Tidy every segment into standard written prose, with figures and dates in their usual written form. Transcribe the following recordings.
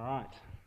right.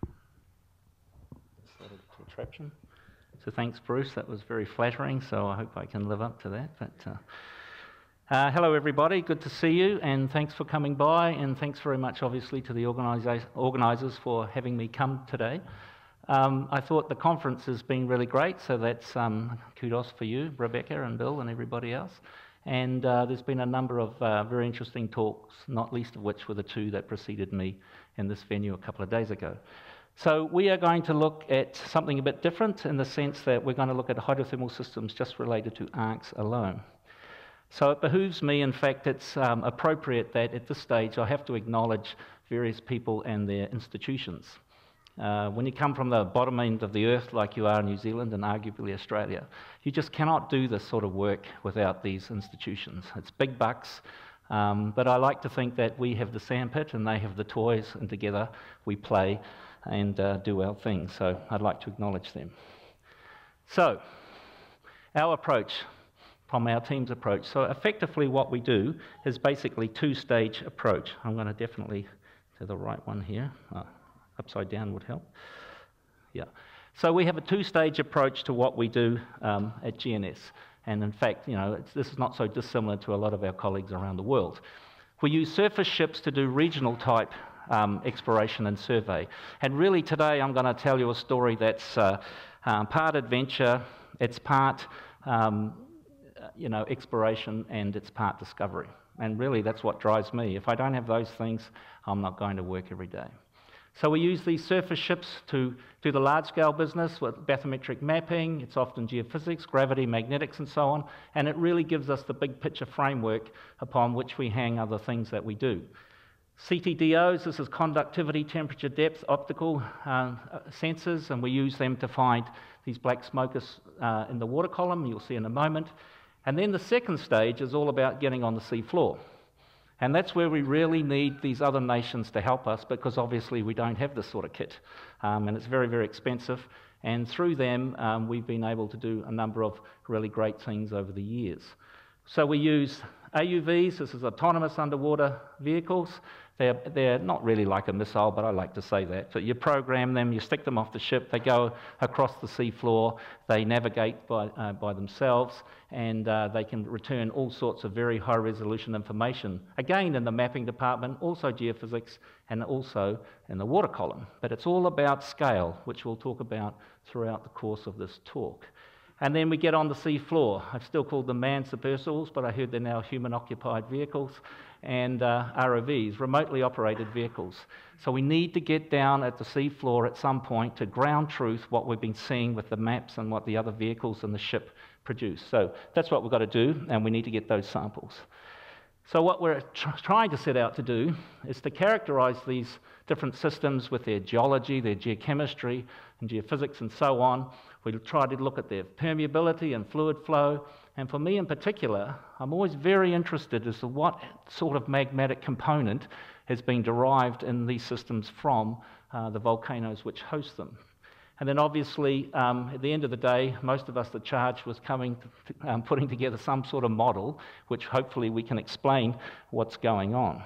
Just a little contraption. So thanks, Bruce. That was very flattering, so I hope I can live up to that. But hello, everybody. Good to see you, and thanks for coming by, and thanks very much, obviously, to the organisers for having me come today. I thought the conference has been really great, so that's kudos for you, Rebecca and Bill and everybody else. And there's been a number of very interesting talks, not least of which were the two that preceded me in this venue a couple of days ago. So we are going to look at something a bit different in the sense that we're going to look at hydrothermal systems just related to arcs alone. So it behooves me, in fact, it's appropriate that at this stage I have to acknowledge various people and their institutions. When you come from the bottom end of the earth like you are in New Zealand and arguably Australia, you just cannot do this sort of work without these institutions. It's big bucks, but I like to think that we have the sandpit and they have the toys, and together we play and do our thing. So I'd like to acknowledge them. So our approach, from our team's approach, so effectively what we do is basically two-stage approach. I'm going to definitely do the right one here. Upside down would help. Yeah. So we have a two-stage approach to what we do at GNS. And in fact, this is not so dissimilar to a lot of our colleagues around the world. We use surface ships to do regional type exploration and survey. And really today I'm going to tell you a story that's part adventure, it's part exploration, and it's part discovery. And really that's what drives me. If I don't have those things, I'm not going to work every day. So we use these surface ships to do the large-scale business with bathymetric mapping. It's often geophysics, gravity, magnetics, and so on. And it really gives us the big picture framework upon which we hang other things that we do. CTDOs, this is conductivity, temperature, depth, optical sensors, and we use them to find these black smokers in the water column, you'll see in a moment. And then the second stage is all about getting on the seafloor. And that's where we really need these other nations to help us, because obviously we don't have this sort of kit. And it's very, very expensive. And through them, we've been able to do a number of really great things over the years. So we use AUVs, this is autonomous underwater vehicles. They're not really like a missile, but I like to say that. So you program them, you stick them off the ship, they go across the seafloor, they navigate by themselves, and they can return all sorts of very high resolution information. Again, in the mapping department, also geophysics, and also in the water column. But it's all about scale, which we'll talk about throughout the course of this talk. And then we get on the seafloor. I've still called them manned submersibles, but I heard they're now human-occupied vehicles, and ROVs, remotely operated vehicles. So we need to get down at the seafloor at some point to ground truth what we've been seeing with the maps and what the other vehicles and the ship produce. So that's what we've got to do, and we need to get those samples. So what we're trying to set out to do is to characterise these different systems with their geology, their geochemistry, and geophysics, and so on. We'll try to look at their permeability and fluid flow. And for me in particular, I'm always very interested as to what sort of magmatic component has been derived in these systems from the volcanoes which host them. And then obviously, at the end of the day, most of us, the charge was coming to putting together some sort of model, which hopefully we can explain what's going on.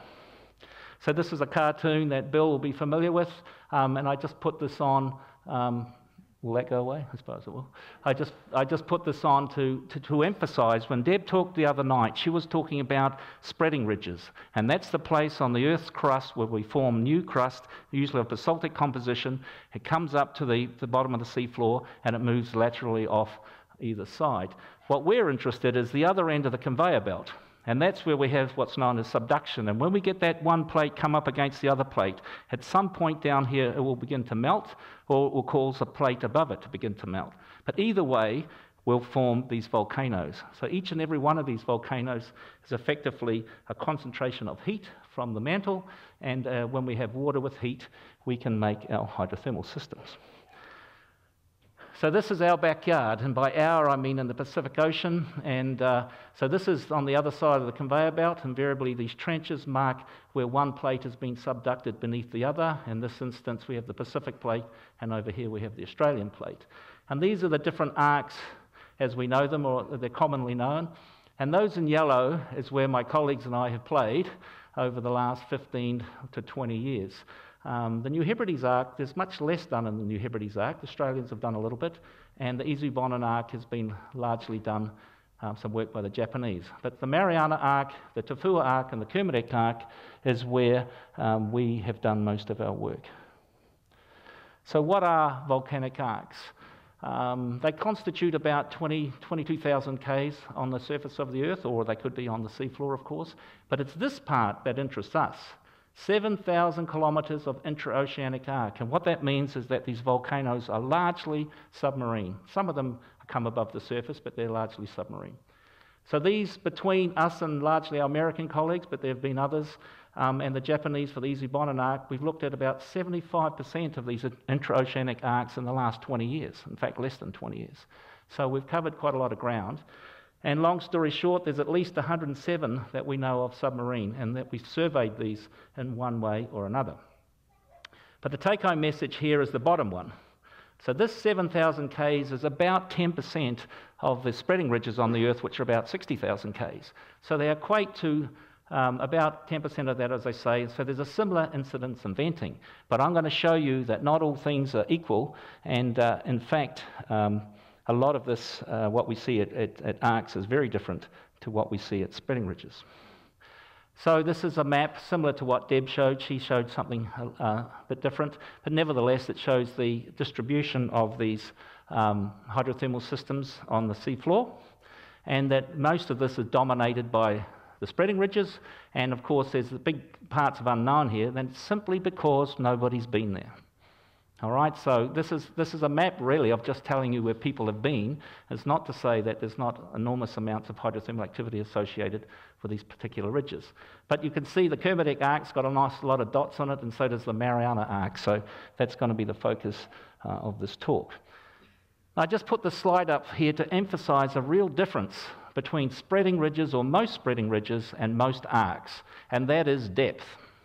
So this is a cartoon that Bill will be familiar with, and I just put this on. Will that go away? I suppose it will. I just put this on to emphasise, when Deb talked the other night, she was talking about spreading ridges. And that's the place on the Earth's crust where we form new crust, usually of basaltic composition. It comes up to the bottom of the seafloor and it moves laterally off either side. What we're interested in is the other end of the conveyor belt. And that's where we have what's known as subduction. And when we get that one plate come up against the other plate, at some point down here it will begin to melt, or it will cause a plate above it to begin to melt. But either way, we'll form these volcanoes. So each and every one of these volcanoes is effectively a concentration of heat from the mantle, and when we have water with heat, we can make our hydrothermal systems. So this is our backyard, and by our I mean in the Pacific Ocean, and so this is on the other side of the conveyor belt. Invariably these trenches mark where one plate has been subducted beneath the other. In this instance we have the Pacific plate, and over here we have the Australian plate. And these are the different arcs as we know them, or they're commonly known. And those in yellow is where my colleagues and I have played over the last 15 to 20 years. The New Hebrides Arc, there's much less done in the New Hebrides Arc. The Australians have done a little bit, and the Izubonin Arc has been largely done, some work by the Japanese. But the Mariana Arc, the Tafua Arc, and the Kermadec Arc is where we have done most of our work. So what are volcanic arcs? They constitute about 22,000 k's on the surface of the Earth, or they could be on the seafloor, of course. But it's this part that interests us. 7,000 kilometres of intraoceanic arc. And what that means is that these volcanoes are largely submarine. Some of them come above the surface, but they're largely submarine. So these, between us and largely our American colleagues, but there have been others, and the Japanese for the Izubonin Arc, we've looked at about 75% of these intraoceanic arcs in the last 20 years. In fact, less than 20 years. So we've covered quite a lot of ground. And long story short, there's at least 107 that we know of submarine, and that we've surveyed these in one way or another. But the take-home message here is the bottom one. So this 7,000 k's is about 10% of the spreading ridges on the Earth, which are about 60,000 k's. So they equate to about 10% of that, as I say. So there's a similar incidence in venting. But I'm going to show you that not all things are equal, and in fact, a lot of this, what we see at arcs, is very different to what we see at spreading ridges. So this is a map similar to what Deb showed. She showed something a bit different, but nevertheless it shows the distribution of these hydrothermal systems on the seafloor, and that most of this is dominated by the spreading ridges, and of course there's the big parts of unknown here, and it's simply because nobody's been there. All right, so this is a map really of just telling you where people have been. It's not to say that there's not enormous amounts of hydrothermal activity associated with these particular ridges. But you can see the Kermadec Arc's got a nice lot of dots on it, and so does the Mariana Arc, so that's going to be the focus of this talk. I just put the slide up here to emphasize a real difference between spreading ridges, or most spreading ridges, and most arcs, and that is depth.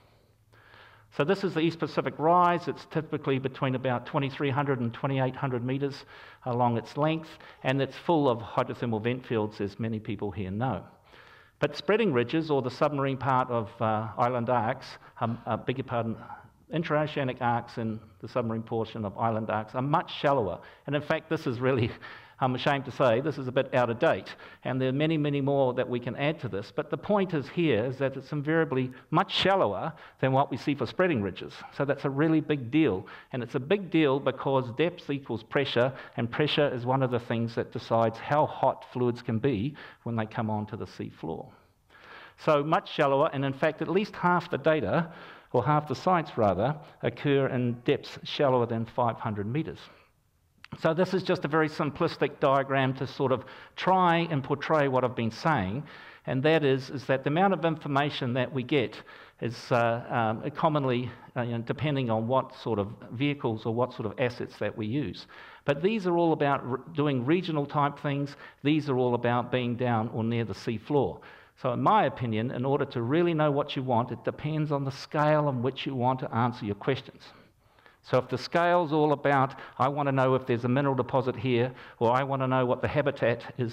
So this is the East Pacific Rise. It's typically between about 2,300 and 2,800 metres along its length, and it's full of hydrothermal vent fields, as many people here know. But spreading ridges, or the submarine part of island arcs, beg your pardon, intraoceanic arcs in the submarine portion of island arcs are much shallower. And in fact, this is really, I'm ashamed to say, this is a bit out of date. And there are many, many more that we can add to this. But the point is here is that it's invariably much shallower than what we see for spreading ridges. So that's a really big deal. And it's a big deal because depth equals pressure, and pressure is one of the things that decides how hot fluids can be when they come onto the sea floor. So much shallower, and in fact, at least half the data, or half the sites rather, occur in depths shallower than 500 metres. So this is just a very simplistic diagram to sort of try and portray what I've been saying, and that is that the amount of information that we get is commonly, depending on what sort of vehicles or what sort of assets that we use. But these are all about doing regional type things. These are all about being down or near the sea floor. So in my opinion, in order to really know what you want, it depends on the scale on which you want to answer your questions. So if the scale's all about, I want to know if there's a mineral deposit here, or I want to know what the habitat is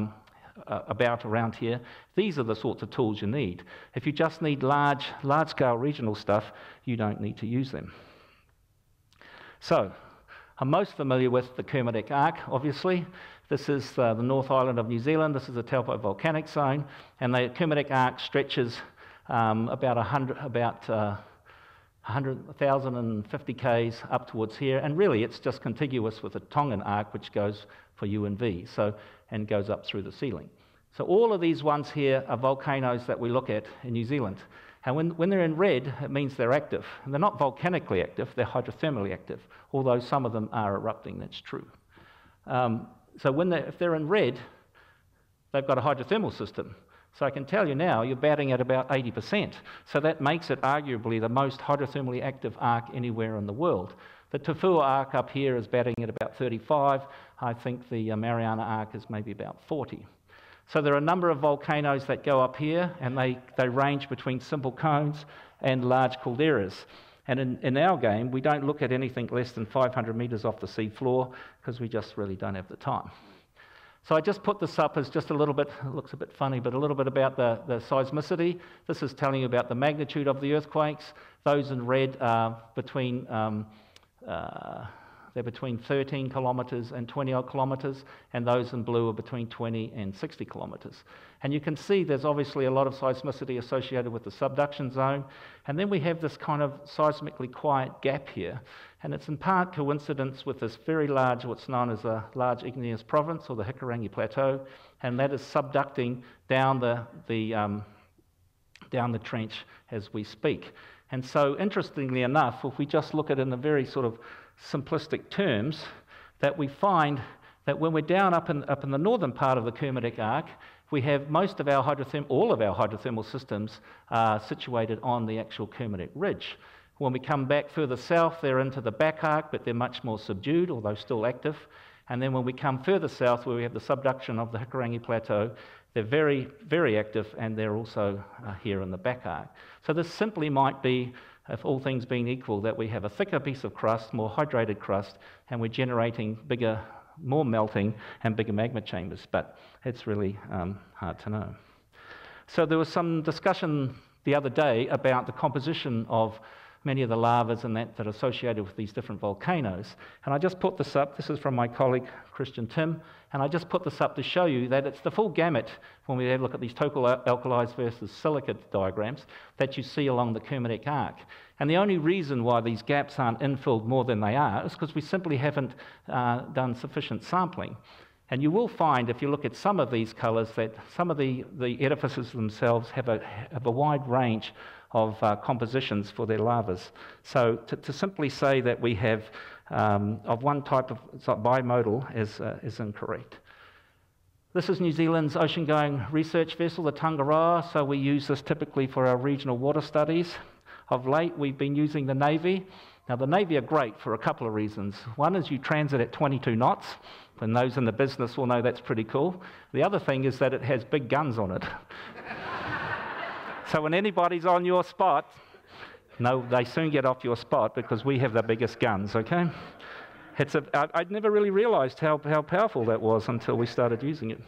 about around here, these are the sorts of tools you need. If you just need large-scale regional stuff, you don't need to use them. So I'm most familiar with the Kermadec Arc, obviously. This is the North Island of New Zealand. This is the Taupo volcanic zone, and the Kermadec Arc stretches about 1,050 k's up towards here, and really it's just contiguous with the Tongan Arc, which goes for U and V, and goes up through the ceiling. So all of these ones here are volcanoes that we look at in New Zealand, and when they're in red, it means they're active. And they're not volcanically active, they're hydrothermally active, although some of them are erupting, that's true. So if they're in red, they've got a hydrothermal system. So I can tell you now, you're batting at about 80%. So that makes it arguably the most hydrothermally active arc anywhere in the world. The Tafua Arc up here is batting at about 35. I think the Mariana Arc is maybe about 40. So there are a number of volcanoes that go up here, and they range between simple cones and large calderas. And in our game, we don't look at anything less than 500 metres off the sea floor because we just really don't have the time. So I just put this up as just a little bit, it looks a bit funny, but a little bit about the seismicity. This is telling you about the magnitude of the earthquakes. Those in red are they're between 13 kilometres and 20 odd kilometres, and those in blue are between 20 and 60 kilometres. And you can see there's obviously a lot of seismicity associated with the subduction zone, and then we have this kind of seismically quiet gap here, and it's in part coincidence with this very large, what's known as a large igneous province, or the Hikurangi Plateau, and that is subducting down down the trench as we speak. And so, interestingly enough, if we just look at it in a very sort of simplistic terms, that we find that when we're down up in the northern part of the Kermadec Arc, we have most of our all of our hydrothermal systems situated on the actual Kermadec Ridge. When we come back further south, they're into the back arc, but they're much more subdued, although still active. And then when we come further south, where we have the subduction of the Hikurangi Plateau, they're very, very active, and they're also here in the back arc. So this simply might be, if all things being equal, that we have a thicker piece of crust, more hydrated crust, and we're generating bigger, more melting and bigger magma chambers, but it's really hard to know. So there was some discussion the other day about the composition of many of the lavas and that are associated with these different volcanoes. And I just put this up. This is from my colleague, Christian Tim, and I just put this up to show you that it's the full gamut when we have a look at these total alkalis versus silica diagrams that you see along the Kermadec Arc. And the only reason why these gaps aren't infilled more than they are is because we simply haven't done sufficient sampling. And you will find, if you look at some of these colours, that some of the edifices themselves have a wide range of compositions for their lavas. So to simply say that we have of one type of bimodal is incorrect. This is New Zealand's ocean-going research vessel, the Tangaroa, so we use this typically for our regional water studies. Of late, we've been using the Navy. Now, the Navy are great for a couple of reasons. One is you transit at 22 knots, and those in the business will know that's pretty cool. The other thing is that it has big guns on it. So when anybody's on your spot, no, they soon get off your spot because we have the biggest guns, okay? I'd never really realised how powerful that was until we started using it.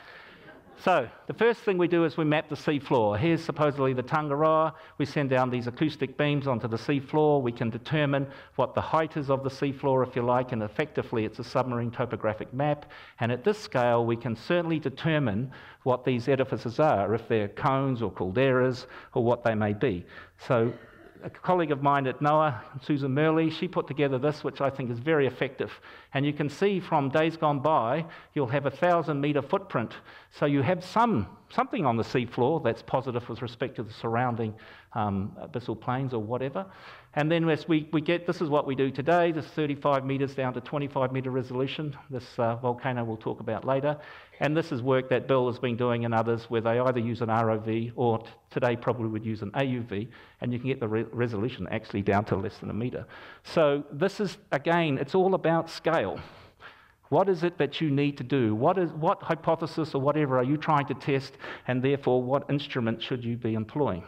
So the first thing we do is we map the seafloor. Here's supposedly the Tangaroa. We send down these acoustic beams onto the seafloor. We can determine what the height is of the seafloor, if you like, and effectively it's a submarine topographic map. And at this scale, we can certainly determine what these edifices are, if they're cones or calderas or what they may be. So a colleague of mine at NOAA, Susan Murley, she put together this, which I think is very effective. And you can see from days gone by, you'll have a 1,000-metre footprint. So you have something on the seafloor that's positive with respect to the surrounding abyssal plains or whatever. And then as we get, this is what we do today, this 35 metres down to 25-metre resolution. This volcano we'll talk about later. And this is work that Bill has been doing and others where they either use an ROV or today probably would use an AUV, and you can get the resolution actually down to less than a metre. So this is, again, it's all about scale. What is it that you need to do? What hypothesis or whatever are you trying to test, and therefore what instrument should you be employing?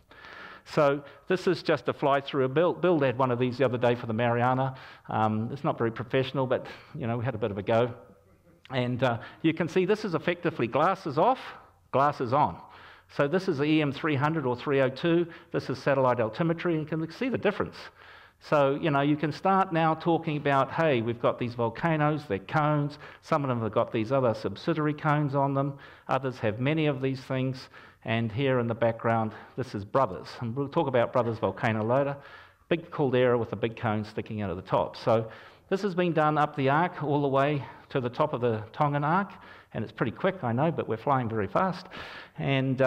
So this is just a fly-through. Bill had one of these the other day for the Mariana. It's not very professional, but we had a bit of a go. And you can see this is effectively glasses off, glasses on. So this is the EM 300 or 302. This is satellite altimetry, and you can see the difference. So, you can start now talking about, hey, we've got these volcanoes, they're cones. Some of them have got these other subsidiary cones on them. Others have many of these things. And here in the background, this is Brothers. And we'll talk about Brothers volcano later. Big caldera with a big cone sticking out of the top. So this has been done up the arc all the way to the top of the Tongan Arc. And it's pretty quick, I know, but we're flying very fast. And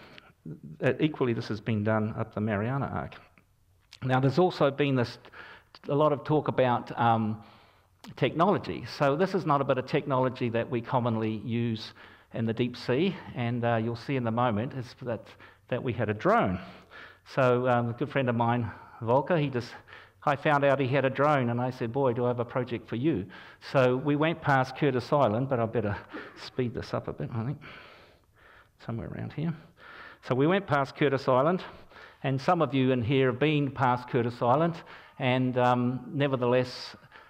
equally, this has been done up the Mariana Arc. Now, there's also been a lot of talk about technology. So this is not a bit of technology that we commonly use in the deep sea, and you'll see in a moment is that we had a drone. So a good friend of mine, Volker, I found out he had a drone, and I said, boy, do I have a project for you. So we went past Curtis Island, but I better speed this up a bit, I think, somewhere around here. So we went past Curtis Island, and some of you in here have been past Curtis Island, and nevertheless,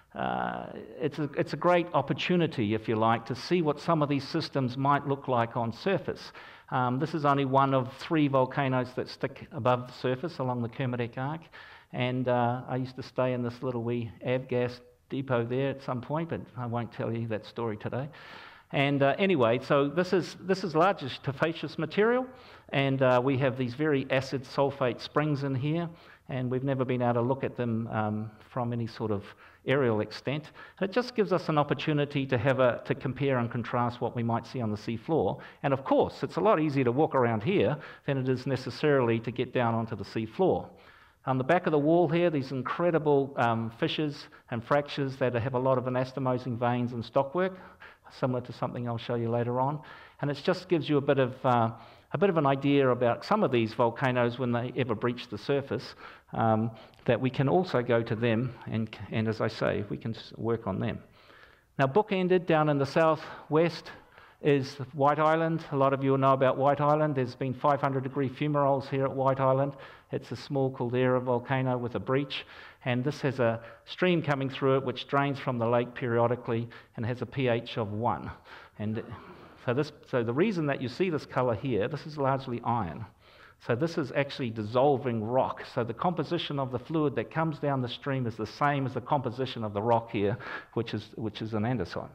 it's a great opportunity, if you like, to see what some of these systems might look like on surface. This is only one of 3 volcanoes that stick above the surface along the Kermadec Arc, and I used to stay in this little wee avgas depot there at some point, but I won't tell you that story today. And anyway, so this is largely tufaceous material, and we have these very acid sulfate springs in here, and we've never been able to look at them from any sort of aerial extent. It just gives us an opportunity to compare and contrast what we might see on the sea floor. And of course, it's a lot easier to walk around here than it is necessarily to get down onto the sea floor. On the back of the wall here, these incredible fissures and fractures that have a lot of anastomosing veins and stockwork, similar to something I'll show you later on. And it just gives you a bit of an idea about some of these volcanoes when they ever breach the surface, that we can also go to them and as I say, we can work on them. Now, bookended down in the southwest is White Island. A lot of you will know about White Island. There's been 500-degree fumaroles here at White Island. It's a small caldera volcano with a breach, and this has a stream coming through it which drains from the lake periodically and has a pH of 1. And so the reason that you see this colour here, this is largely iron. So this is actually dissolving rock. So the composition of the fluid that comes down the stream is the same as the composition of the rock here, which is an andesite.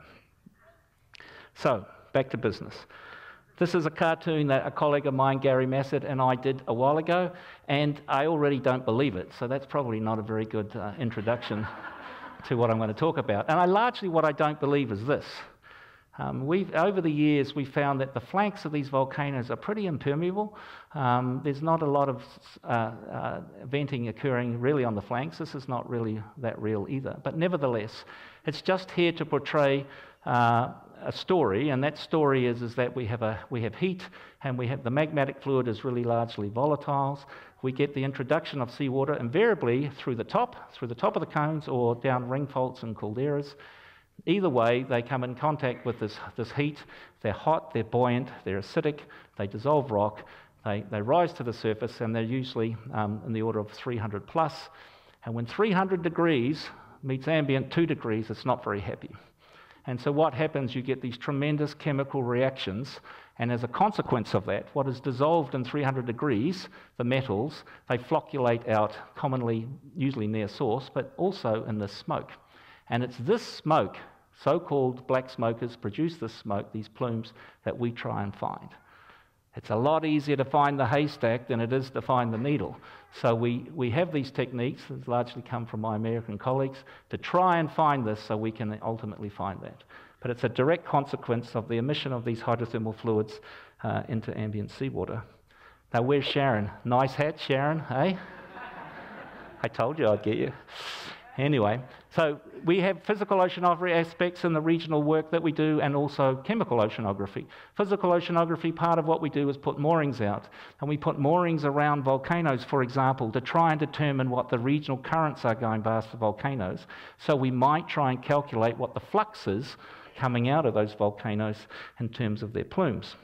So, back to business. This is a cartoon that a colleague of mine, Gary Massett, and I did a while ago, and I already don't believe it, so that's probably not a very good introduction to what I'm going to talk about. And largely what I don't believe is this. Over the years, we found that the flanks of these volcanoes are pretty impermeable. There's not a lot of venting occurring really on the flanks. This is not really that real either. But nevertheless, it's just here to portray a story, and that story is that we have heat, and the magmatic fluid is really largely volatiles. We get the introduction of seawater invariably through the top of the cones or down ring faults and calderas. Either way, they come in contact with this heat. They're hot, they're buoyant, they're acidic, they dissolve rock, they rise to the surface, and they're usually in the order of 300 plus. And when 300 degrees meets ambient 2 degrees, it's not very happy. And so what happens, you get these tremendous chemical reactions, and as a consequence of that, what is dissolved in 300 degrees, the metals, they flocculate out commonly, usually near source, but also in the smoke. And it's this smoke, so-called black smokers produce this smoke, these plumes, that we try and find. It's a lot easier to find the haystack than it is to find the needle. So we have these techniques, that largely come from my American colleagues, to try and find this so we can ultimately find that. But it's a direct consequence of the emission of these hydrothermal fluids into ambient seawater. Now, where's Sharon? Nice hat, Sharon, eh? I told you I'd get you. Anyway, so we have physical oceanography aspects in the regional work that we do, and also chemical oceanography. Physical oceanography, part of what we do is put moorings out. And we put moorings around volcanoes, for example, to try and determine what the regional currents are going past the volcanoes. So we might try and calculate what the flux is coming out of those volcanoes in terms of their plumes.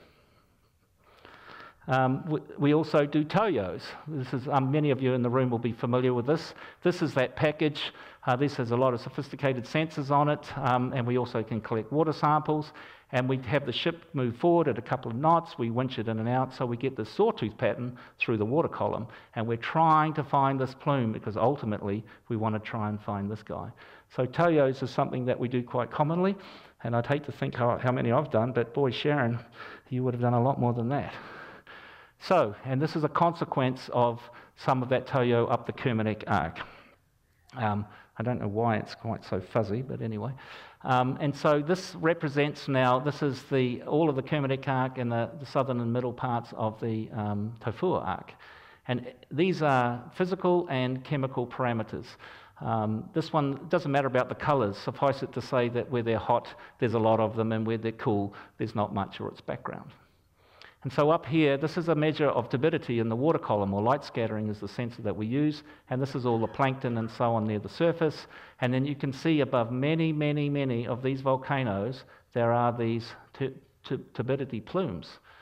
We also do toyos. This is, many of you in the room will be familiar with this. This is that package. This has a lot of sophisticated sensors on it, and we also can collect water samples. And we have the ship move forward at a couple of knots. We winch it in and out, so we get this sawtooth pattern through the water column. And we're trying to find this plume because ultimately we want to try and find this guy. So toyos is something that we do quite commonly. And I'd hate to think how many I've done, but boy, Sharon, you would have done a lot more than that. So, and this is a consequence of some of that toyo up the Kermadec Arc. I don't know why it's quite so fuzzy, but anyway. And so this represents now, this is all of the Kermadec Arc and the southern and middle parts of the Tofua Arc. And these are physical and chemical parameters. This one doesn't matter about the colours. Suffice it to say that where they're hot, there's a lot of them, and where they're cool, there's not much or its background. And so up here, this is a measure of turbidity in the water column, or light scattering is the sensor that we use, and this is all the plankton and so on near the surface. And then you can see above many, many, many of these volcanoes, there are these turbidity plumes.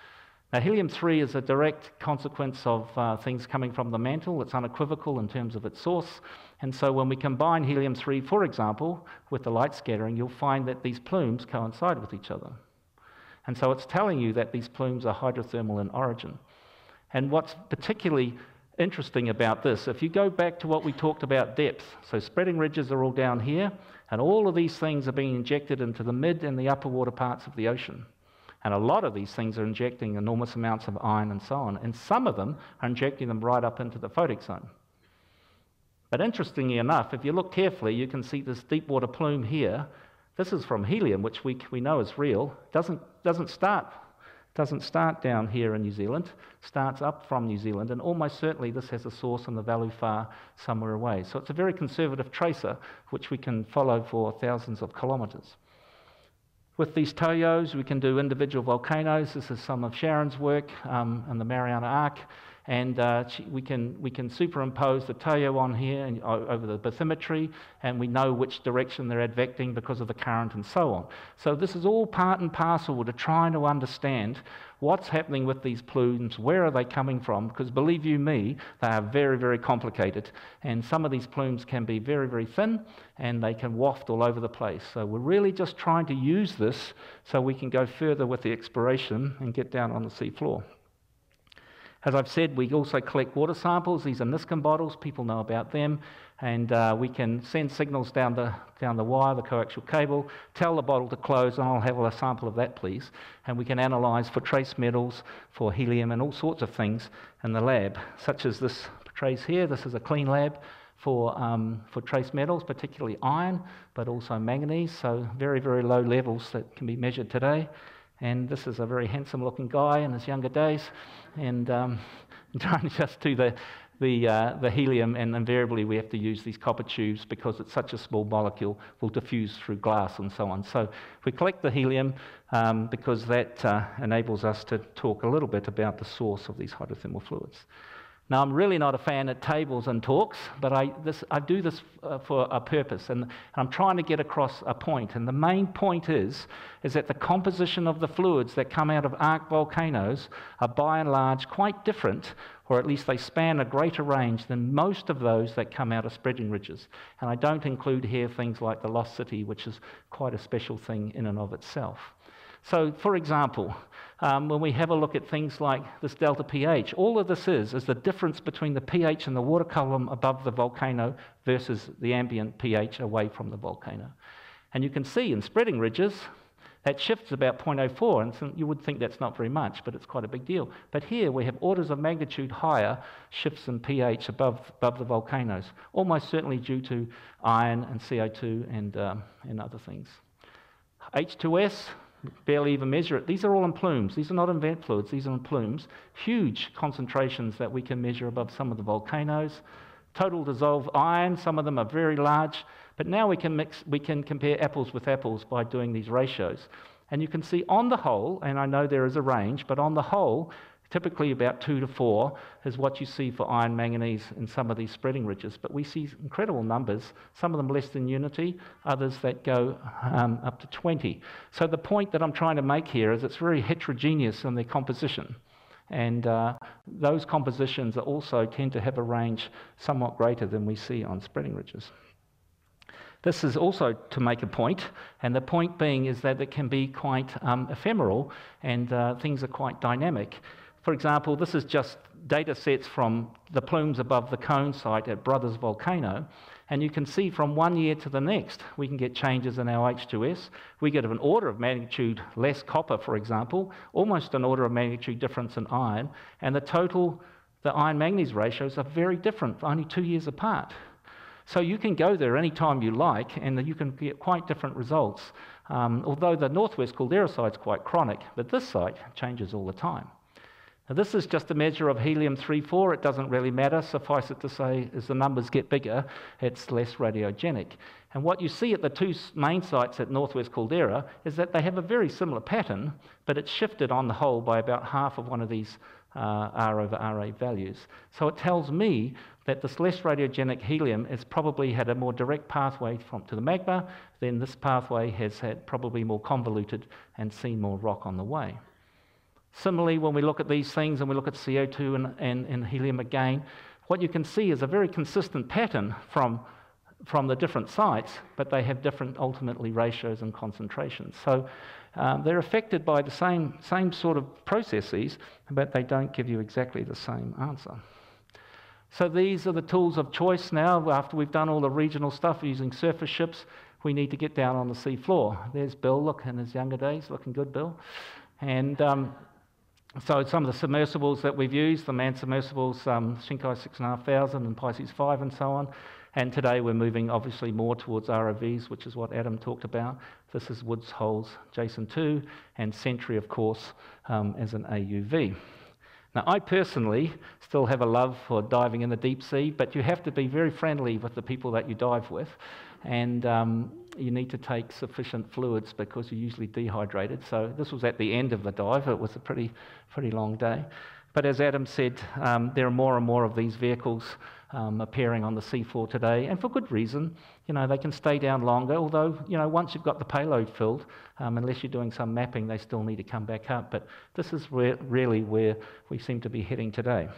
Now, helium-3 is a direct consequence of things coming from the mantle. It's unequivocal in terms of its source. And so when we combine helium-3, for example, with the light scattering, you'll find that these plumes coincide with each other. And so it's telling you that these plumes are hydrothermal in origin. And what's particularly interesting about this, if you go back to what we talked about depth, so spreading ridges are all down here, and all of these things are being injected into the mid and the upper water parts of the ocean. And a lot of these things are injecting enormous amounts of iron and so on, and some of them are injecting them right up into the photic zone. But interestingly enough, if you look carefully, you can see this deep water plume here. This is from helium, which we know is real. Doesn't start down here in New Zealand, starts up from New Zealand, and almost certainly this has a source in the valley far somewhere away. So it's a very conservative tracer, which we can follow for thousands of kilometres. With these toyos, we can do individual volcanoes. This is some of Sharon's work in the Mariana Arc. And we can superimpose the toyo on here and over the bathymetry, and we know which direction they're advecting because of the current and so on. So this is all part and parcel to trying to understand what's happening with these plumes, where are they coming from, because believe you me, they are very, very complicated. And some of these plumes can be very, very thin, and they can waft all over the place. So we're really just trying to use this so we can go further with the exploration and get down on the seafloor. As I've said, we also collect water samples. These are Niskin bottles. People know about them. And we can send signals down the wire, the coaxial cable, tell the bottle to close, and I'll have a sample of that, please. And we can analyse for trace metals, for helium, and all sorts of things in the lab, such as this trace here. This is a clean lab for trace metals, particularly iron, but also manganese, so very, very low levels that can be measured today. And this is a very handsome-looking guy in his younger days, and trying to just do the helium, and invariably we have to use these copper tubes because it's such a small molecule, will diffuse through glass and so on. So we collect the helium because that enables us to talk a little bit about the source of these hydrothermal fluids. Now, I'm really not a fan of tables and talks, but I do this for a purpose, and I'm trying to get across a point. And the main point is that the composition of the fluids that come out of arc volcanoes are by and large quite different, or at least they span a greater range than most of those that come out of spreading ridges. And I don't include here things like the Lost City, which is quite a special thing in and of itself. So, for example, when we have a look at things like this delta pH, all of this is the difference between the pH in the water column above the volcano versus the ambient pH away from the volcano. And you can see in spreading ridges, that shifts about 0.04, and so you would think that's not very much, but it's quite a big deal. But here we have orders of magnitude higher shifts in pH above the volcanoes, almost certainly due to iron and CO2 and other things. H2S, barely even measure it. These are all in plumes. These are not in vent fluids. These are in plumes. Huge concentrations that we can measure above some of the volcanoes. Total dissolved iron, some of them are very large. But now we can compare apples with apples by doing these ratios. And you can see on the whole, and I know there is a range, but on the whole, typically about 2 to 4 is what you see for iron manganese in some of these spreading ridges. But we see incredible numbers, some of them less than unity, others that go up to 20. So the point that I'm trying to make here is it's very heterogeneous in their composition. And those compositions also tend to have a range somewhat greater than we see on spreading ridges. This is also to make a point, and the point being is that it can be quite ephemeral, and things are quite dynamic. For example, this is just data sets from the plumes above the cone site at Brothers Volcano, and you can see from one year to the next, we can get changes in our H2S. We get an order of magnitude less copper, for example, almost an order of magnitude difference in iron, and the iron-manganese ratios are very different, only 2 years apart. So you can go there anytime you like, and you can get quite different results. Although the northwest caldera site's quite chronic, but this site changes all the time. Now, this is just a measure of helium-3,4. It doesn't really matter. Suffice it to say, as the numbers get bigger, it's less radiogenic. And what you see at the two main sites at northwest caldera is that they have a very similar pattern, but it's shifted on the whole by about half of one of these R over RA values. So it tells me that this less radiogenic helium has probably had a more direct pathway to the magma, then this pathway has had probably more convoluted and seen more rock on the way. Similarly, when we look at these things and we look at CO2 and helium again, what you can see is a very consistent pattern from the different sites, but they have different, ultimately, ratios and concentrations. So they're affected by the same sort of processes, but they don't give you exactly the same answer. So these are the tools of choice now. After we've done all the regional stuff using surface ships, we need to get down on the sea floor. There's Bill, look, in his younger days, looking good, Bill. And so some of the submersibles that we've used, the manned submersibles, Shinkai 6,500 and Pisces 5 and so on. And today we're moving obviously more towards ROVs, which is what Adam talked about. This is Woods Hole's Jason 2 and Sentry, of course, as an AUV. Now, I personally still have a love for diving in the deep sea, but you have to be very friendly with the people that you dive with, and you need to take sufficient fluids because you're usually dehydrated. So this was at the end of the dive. It was a pretty long day. But as Adam said, there are more and more of these vehicles appearing on the seafloor today, and for good reason. You know, they can stay down longer, although, you know, once you've got the payload filled, unless you're doing some mapping, they still need to come back up. But this is really where we seem to be heading today.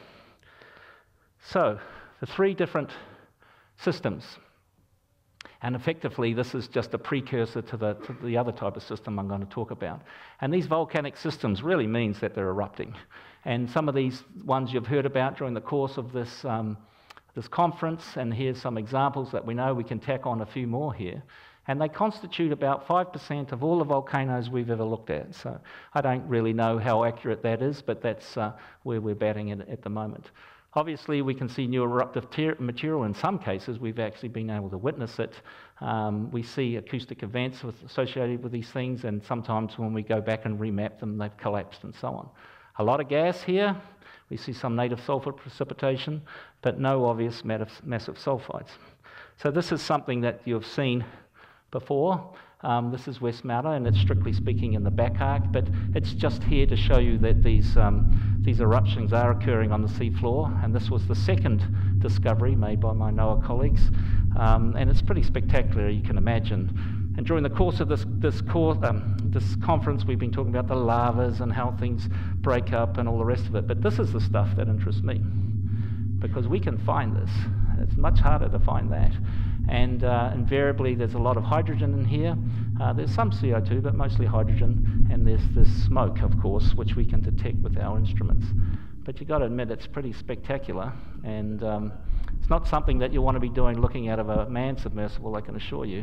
So, the three different systems. And effectively, this is just a precursor to the other type of system I'm going to talk about. And these volcanic systems really means that they're erupting. And some of these ones you've heard about during the course of this conference, and here's some examples that we know. We can tack on a few more here. And they constitute about 5% of all the volcanoes we've ever looked at. So I don't really know how accurate that is, but that's where we're batting at the moment. Obviously, we can see new eruptive material. In some cases, we've actually been able to witness it. We see acoustic events associated with these things, and sometimes when we go back and remap them, they've collapsed and so on. A lot of gas here. We see some native sulfur precipitation, but no obvious massive sulfides. So this is something that you've seen before. This is West Mauda, and it's strictly speaking in the back arc, but it's just here to show you that these eruptions are occurring on the seafloor, and this was the second discovery made by my NOAA colleagues, and it's pretty spectacular, you can imagine. And during the course of this conference, we've been talking about the lavas and how things break up and all the rest of it, but this is the stuff that interests me, because we can find this. It's much harder to find that. And invariably, there's a lot of hydrogen in here. There's some CO2, but mostly hydrogen. And there's this smoke, of course, which we can detect with our instruments. But you've got to admit, it's pretty spectacular. And it's not something that you want to be doing looking out of a manned submersible, I can assure you.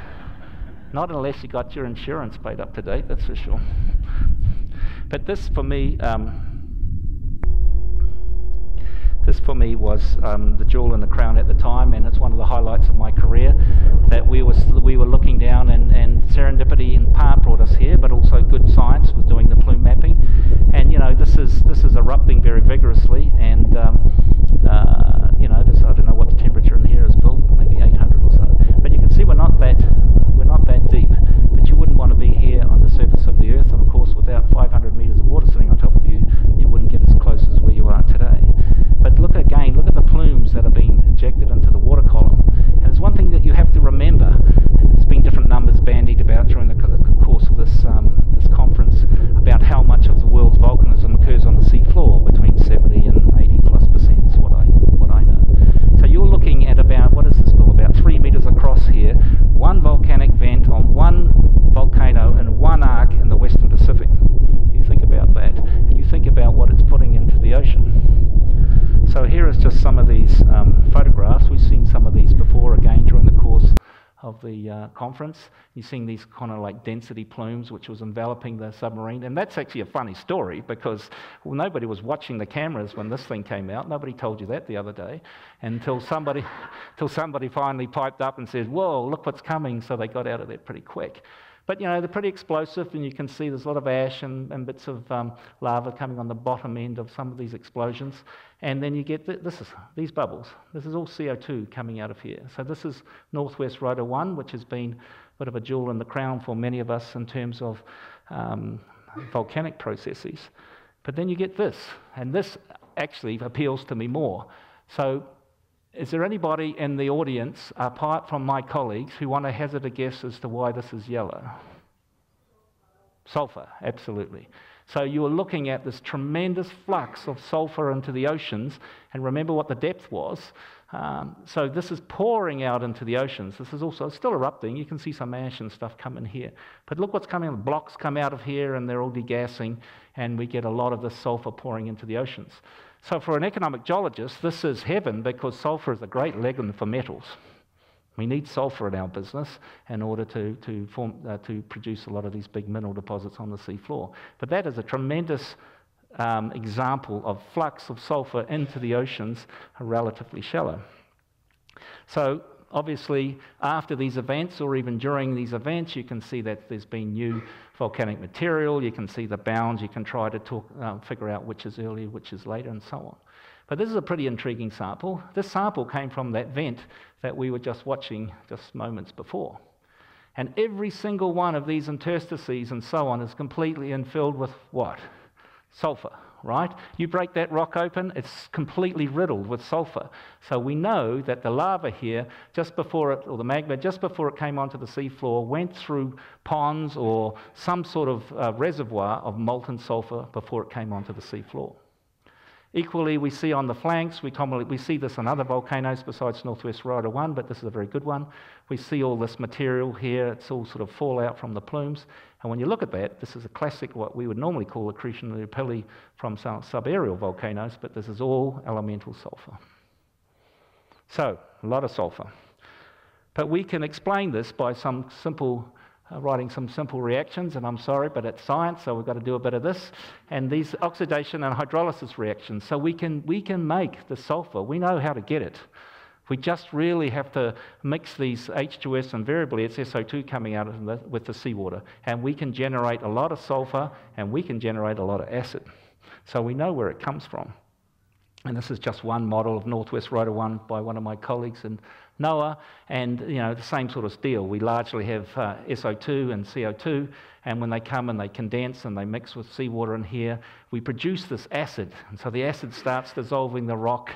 Not unless you got your insurance paid up to date, that's for sure. But this, for me, was the jewel in the crown at the time, and it's one of the highlights of my career, that we were looking down, and serendipity in part brought us here, but also good science was doing the plume mapping. And, you know, this is erupting very vigorously, and, you know, I don't know what the temperature in here is, Bill, maybe 800 or so. But you can see we're not that deep, but you wouldn't want to be here on the surface of the Earth, and of course without 500 meters of water sitting on top of you, you wouldn't get as close as where you are today. But look at the plumes that are being injected into the water column. And there's one thing that you have to remember, and there's been different numbers bandied about during the course of this conference, about how much of the world's volcanism occurs on the sea floor, between 70 and 80+% is what I know. So you're looking at about, what is this, Bill, about 3 meters across here, one volcanic vent on one volcano in one arc in the Western Pacific. You think about that, and you think about what it's putting into the ocean. So here is just some of these photographs. We've seen some of these before, again, during the course of the conference. You're seeing these kind of like density plumes, which was enveloping the submarine. And that's actually a funny story, because nobody was watching the cameras when this thing came out. Nobody told you that the other day, until somebody finally piped up and said, whoa, look what's coming. So they got out of there pretty quick. But, you know, they're pretty explosive, and you can see there's a lot of ash and bits of lava coming on the bottom end of some of these explosions. And then you get these bubbles. This is all CO2 coming out of here. So this is Northwest Rotor 1, which has been a bit of a jewel in the crown for many of us in terms of volcanic processes. But then you get this, and this actually appeals to me more. So is there anybody in the audience, apart from my colleagues, who want to hazard a guess as to why this is yellow? Sulfur, absolutely. So you were looking at this tremendous flux of sulfur into the oceans, and remember what the depth was. So this is pouring out into the oceans. This is also still erupting. You can see some ash and stuff come in here. But look what's coming. The blocks come out of here, and they're all degassing, and we get a lot of this sulfur pouring into the oceans. So for an economic geologist, this is heaven, because sulfur is a great ligand for metals. We need sulfur in our business in order to produce a lot of these big mineral deposits on the seafloor. But that is a tremendous example of flux of sulfur into the oceans, relatively shallow. So obviously, after these events, or even during these events, you can see that there's been new volcanic material. You can see the bounds. You can try to figure out which is earlier, which is later, and so on. But this is a pretty intriguing sample. This sample came from that vent that we were just watching just moments before. And every single one of these interstices and so on is completely filled with what? Sulfur, right? You break that rock open, it's completely riddled with sulfur. So we know that the lava here, just before it, or the magma, just before it came onto the seafloor, went through ponds or some sort of reservoir of molten sulfur before it came onto the seafloor. Equally, we see on the flanks, we see this in other volcanoes besides Northwest Rider 1, but this is a very good one. We see all this material here. It's all sort of fallout from the plumes. And when you look at that, this is a classic, what we would normally call accretion lapilli from some subaerial volcanoes, but this is all elemental sulfur. So, a lot of sulfur. But we can explain this by some simple writing some simple reactions, and I'm sorry, but it's science, so we've got to do a bit of this. And these oxidation and hydrolysis reactions. So we can make the sulfur. We know how to get it. We just really have to mix these H2S, and variably it's SO2 coming out with the seawater. And we can generate a lot of sulfur, and we can generate a lot of acid. So we know where it comes from. And this is just one model of Northwest Rider 1 by one of my colleagues in NOAA, and the same sort of deal. We largely have SO2 and CO2, and when they come and they condense and they mix with seawater in here, we produce this acid. And so the acid starts dissolving the rock,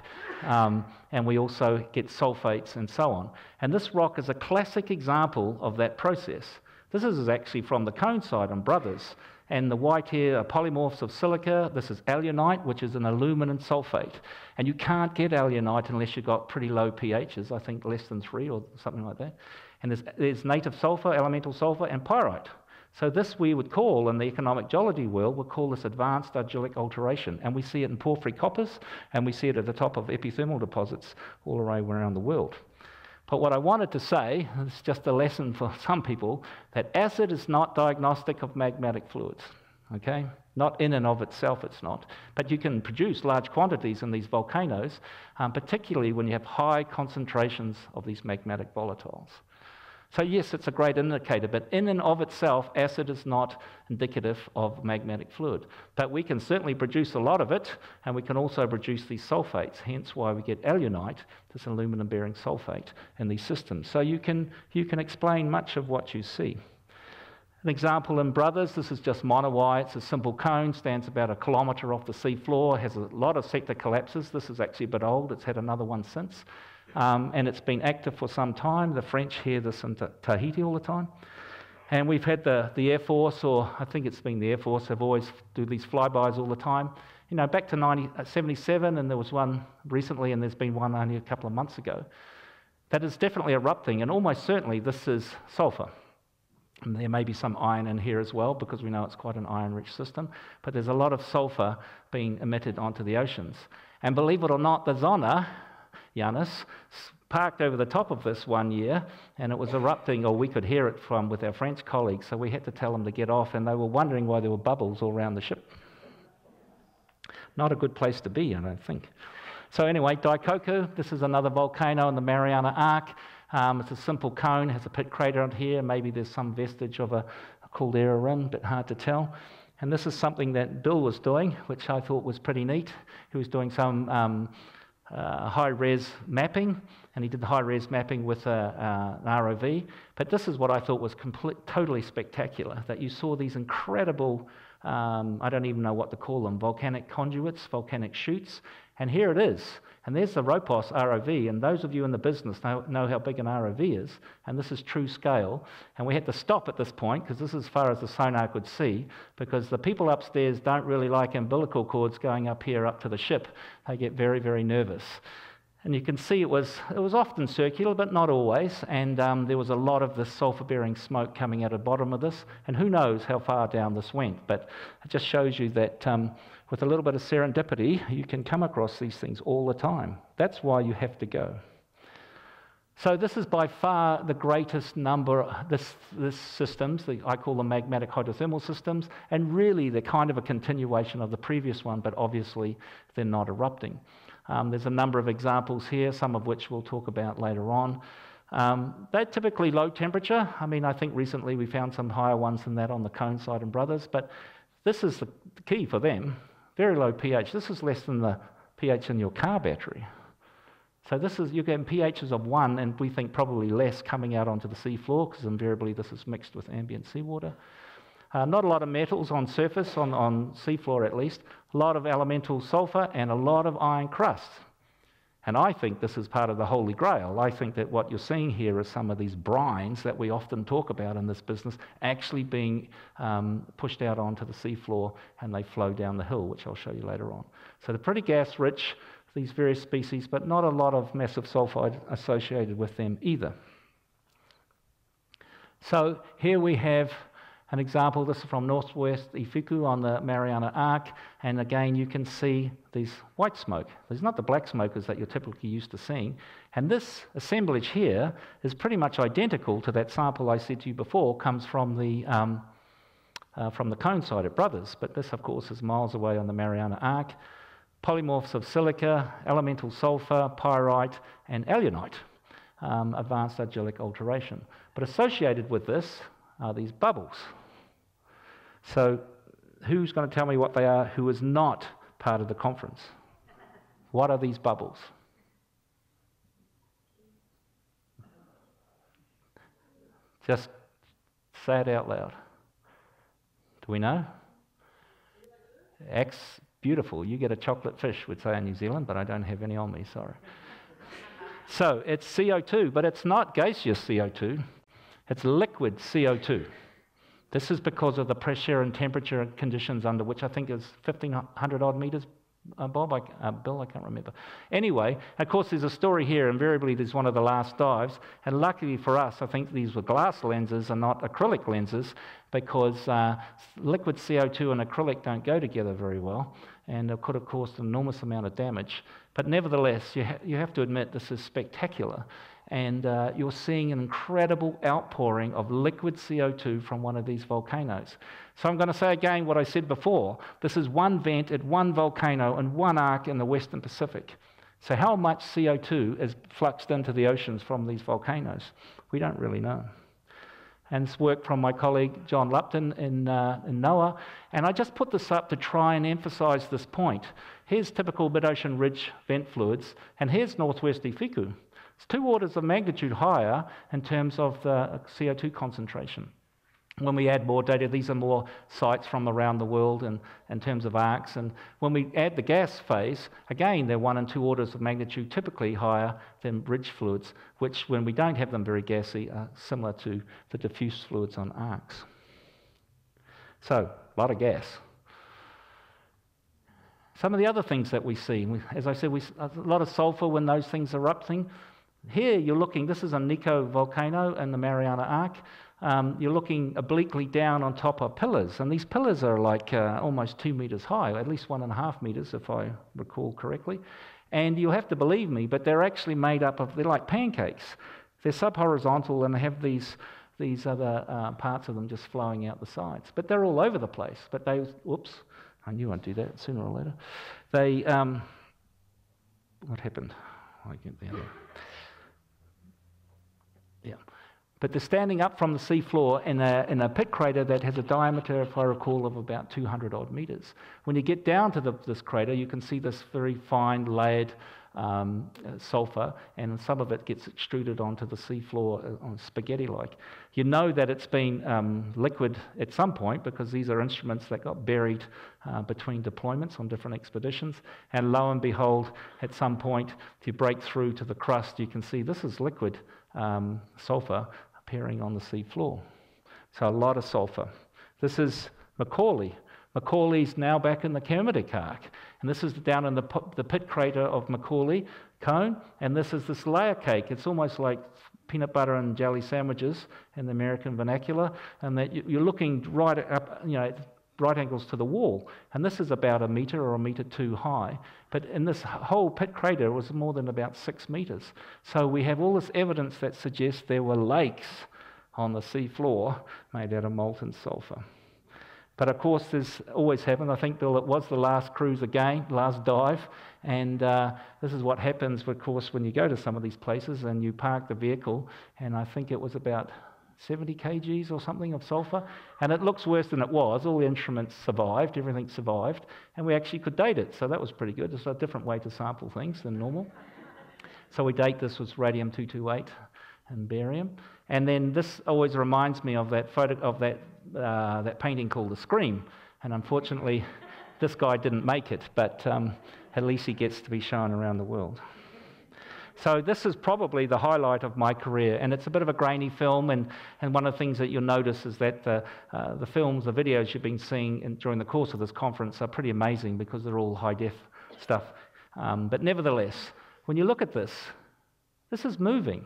and we also get sulfates and so on. And this rock is a classic example of that process. This is actually from the Cone side on Brothers. And the white here are polymorphs of silica. This is alunite, which is an aluminum sulfate. And you can't get alunite unless you've got pretty low pHs, I think less than 3 or something like that. And there's native sulfur, elemental sulfur, and pyrite. So this we would call, in the economic geology world, we'll call this advanced argillic alteration. And we see it in porphyry coppers, and we see it at the top of epithermal deposits all around the world. But what I wanted to say, it's just a lesson for some people, that acid is not diagnostic of magmatic fluids, okay? Not in and of itself, it's not. But you can produce large quantities in these volcanoes, particularly when you have high concentrations of these magmatic volatiles. So yes, it's a great indicator, but in and of itself, acid is not indicative of magmatic fluid. But we can certainly produce a lot of it, and we can also produce these sulfates, hence why we get alunite, this aluminum-bearing sulfate, in these systems. So you can explain much of what you see. An example in Brothers, this is just monowai. It's a simple cone, stands about 1 kilometre off the seafloor, has a lot of sector collapses. This is actually a bit old, it's had another one since. And it's been active for some time. The French hear this in Tahiti all the time. And we've had the Air Force, or I think it's been the Air Force, have always do these flybys all the time. Back to 1977, and there was one recently, and there's been one only a couple of months ago. That is definitely erupting, and almost certainly this is sulfur. And there may be some iron in here as well, because we know it's quite an iron-rich system, but there's a lot of sulfur being emitted onto the oceans. And believe it or not, the Zona, Giannis, parked over the top of this one year, and it was erupting, or we could hear it with our French colleagues, so we had to tell them to get off, and they were wondering why there were bubbles all around the ship. Not a good place to be, I don't think. So anyway, Daikoku, this is another volcano in the Mariana Arc. It's a simple cone, has a pit crater on here. Maybe there's some vestige of a caldera rim, but hard to tell. And this is something that Bill was doing, which I thought was pretty neat. He was doing some high-res mapping, and he did the high-res mapping with an ROV. But this is what I thought was totally spectacular, that you saw these incredible I don't even know what to call them, volcanic conduits, volcanic chutes, and here it is. And there's the Ropos ROV, and those of you in the business know how big an ROV is, and this is true scale. And we had to stop at this point, because this is as far as the sonar could see, because the people upstairs don't really like umbilical cords going up here up to the ship. They get very, very nervous. And you can see it was often circular, but not always, and there was a lot of this sulfur-bearing smoke coming out of the bottom of this, and who knows how far down this went. But it just shows you that with a little bit of serendipity, you can come across these things all the time. That's why you have to go. So this is by far the greatest number, this systems, I call them magmatic hydrothermal systems, and really they're kind of a continuation of the previous one, but obviously they're not erupting. There's a number of examples here, some of which we'll talk about later on. They're typically low temperature. I mean, I think recently we found some higher ones than that on the Cone side and Brothers, but this is the key for them. Very low pH. This is less than the pH in your car battery. So this is, you're getting pHs of 1, and we think probably less coming out onto the seafloor, because invariably this is mixed with ambient seawater. Not a lot of metals on surface, on seafloor at least. A lot of elemental sulfur and a lot of iron crust. And I think this is part of the Holy Grail. I think that what you're seeing here is some of these brines that we often talk about in this business actually being pushed out onto the seafloor, and they flow down the hill, which I'll show you later on. So they're pretty gas-rich, these various species, but not a lot of massive sulfide associated with them either. So here we have an example. This is from northwest Ifiku on the Mariana Arc, and again you can see these white smoke. There's not the black smokers that you're typically used to seeing, and this assemblage here is pretty much identical to that sample I said to you before, comes from the Cone side at Brothers, but this of course is miles away on the Mariana Arc. Polymorphs of silica, elemental sulfur, pyrite, and alunite, advanced argillic alteration. But associated with this are these bubbles. So who's going to tell me what they are who is not part of the conference? What are these bubbles? Just say it out loud. Do we know? Beautiful. You get a chocolate fish, we'd say in New Zealand, but I don't have any on me, sorry. So it's CO2, but it's not gaseous CO2. It's liquid CO2. This is because of the pressure and temperature conditions under which I think is 1,500 odd meters, Bill, I can't remember. Anyway, of course, there's a story here. Invariably, there's one of the last dives, and luckily for us, I think these were glass lenses and not acrylic lenses, because liquid CO2 and acrylic don't go together very well, and it could have caused an enormous amount of damage. But nevertheless, you have to admit this is spectacular, and you're seeing an incredible outpouring of liquid CO2 from one of these volcanoes. So I'm going to say again what I said before. This is one vent at one volcano and one arc in the Western Pacific. So how much CO2 is fluxed into the oceans from these volcanoes? We don't really know. And it's work from my colleague John Lupton in NOAA, and I just put this up to try and emphasize this point. Here's typical mid-ocean ridge vent fluids, and here's northwest Ifiku. It's 2 orders of magnitude higher in terms of the CO2 concentration. When we add more data, these are more sites from around the world in terms of arcs, and when we add the gas phase, again, they're 1 and 2 orders of magnitude typically higher than ridge fluids, which, when we don't have them very gassy, are similar to the diffuse fluids on arcs. So, a lot of gas. Some of the other things that we see, as I said, a lot of sulfur when those things are erupting. Here you're looking, this is a Nico volcano in the Mariana Arc. You're looking obliquely down on top of pillars, and these pillars are like almost 2 meters high, at least 1.5 meters if I recall correctly. And you'll have to believe me, but they're actually made up of, they're like pancakes. They're subhorizontal, and they have these other parts of them just flowing out the sides. But they're all over the place. But they, whoops, I knew I'd do that sooner or later. They, what happened? I get there. Yeah. But they're standing up from the seafloor in a pit crater that has a diameter, if I recall, of about 200 odd meters. When you get down to this crater, you can see this very fine layered sulfur, and some of it gets extruded onto the seafloor on spaghetti-like. You know that it's been liquid at some point because these are instruments that got buried between deployments on different expeditions, and lo and behold, at some point, if you break through to the crust, you can see this is liquid sulfur appearing on the seafloor. So a lot of sulfur. This is Macaulay. Macaulay's now back in the Kermadec Arc, and this is down in the pit crater of Macaulay Cone, and this is this layer cake. It's almost like peanut butter and jelly sandwiches in the American vernacular, and that you're looking right up, right angles to the wall, and this is about 1 metre or 1.2 metres high, but in this whole pit crater was more than about 6 metres. So we have all this evidence that suggests there were lakes on the seafloor made out of molten sulfur. But of course, this always happened. I think, Bill, it was the last cruise again, last dive, and this is what happens, of course, when you go to some of these places and you park the vehicle, and I think it was about 70 kgs or something of sulfur, and it looks worse than it was. All the instruments survived, everything survived, and we actually could date it, so that was pretty good. It's a different way to sample things than normal. So we date this with radium-228 and barium. And then this always reminds me of that photo of that painting called The Scream. And unfortunately, this guy didn't make it, but at least he gets to be shown around the world. So this is probably the highlight of my career, and it's a bit of a grainy film, and one of the things that you'll notice is that the films, the videos you've been seeing during the course of this conference are pretty amazing because they're all high-def stuff. But nevertheless, when you look at this, this is moving.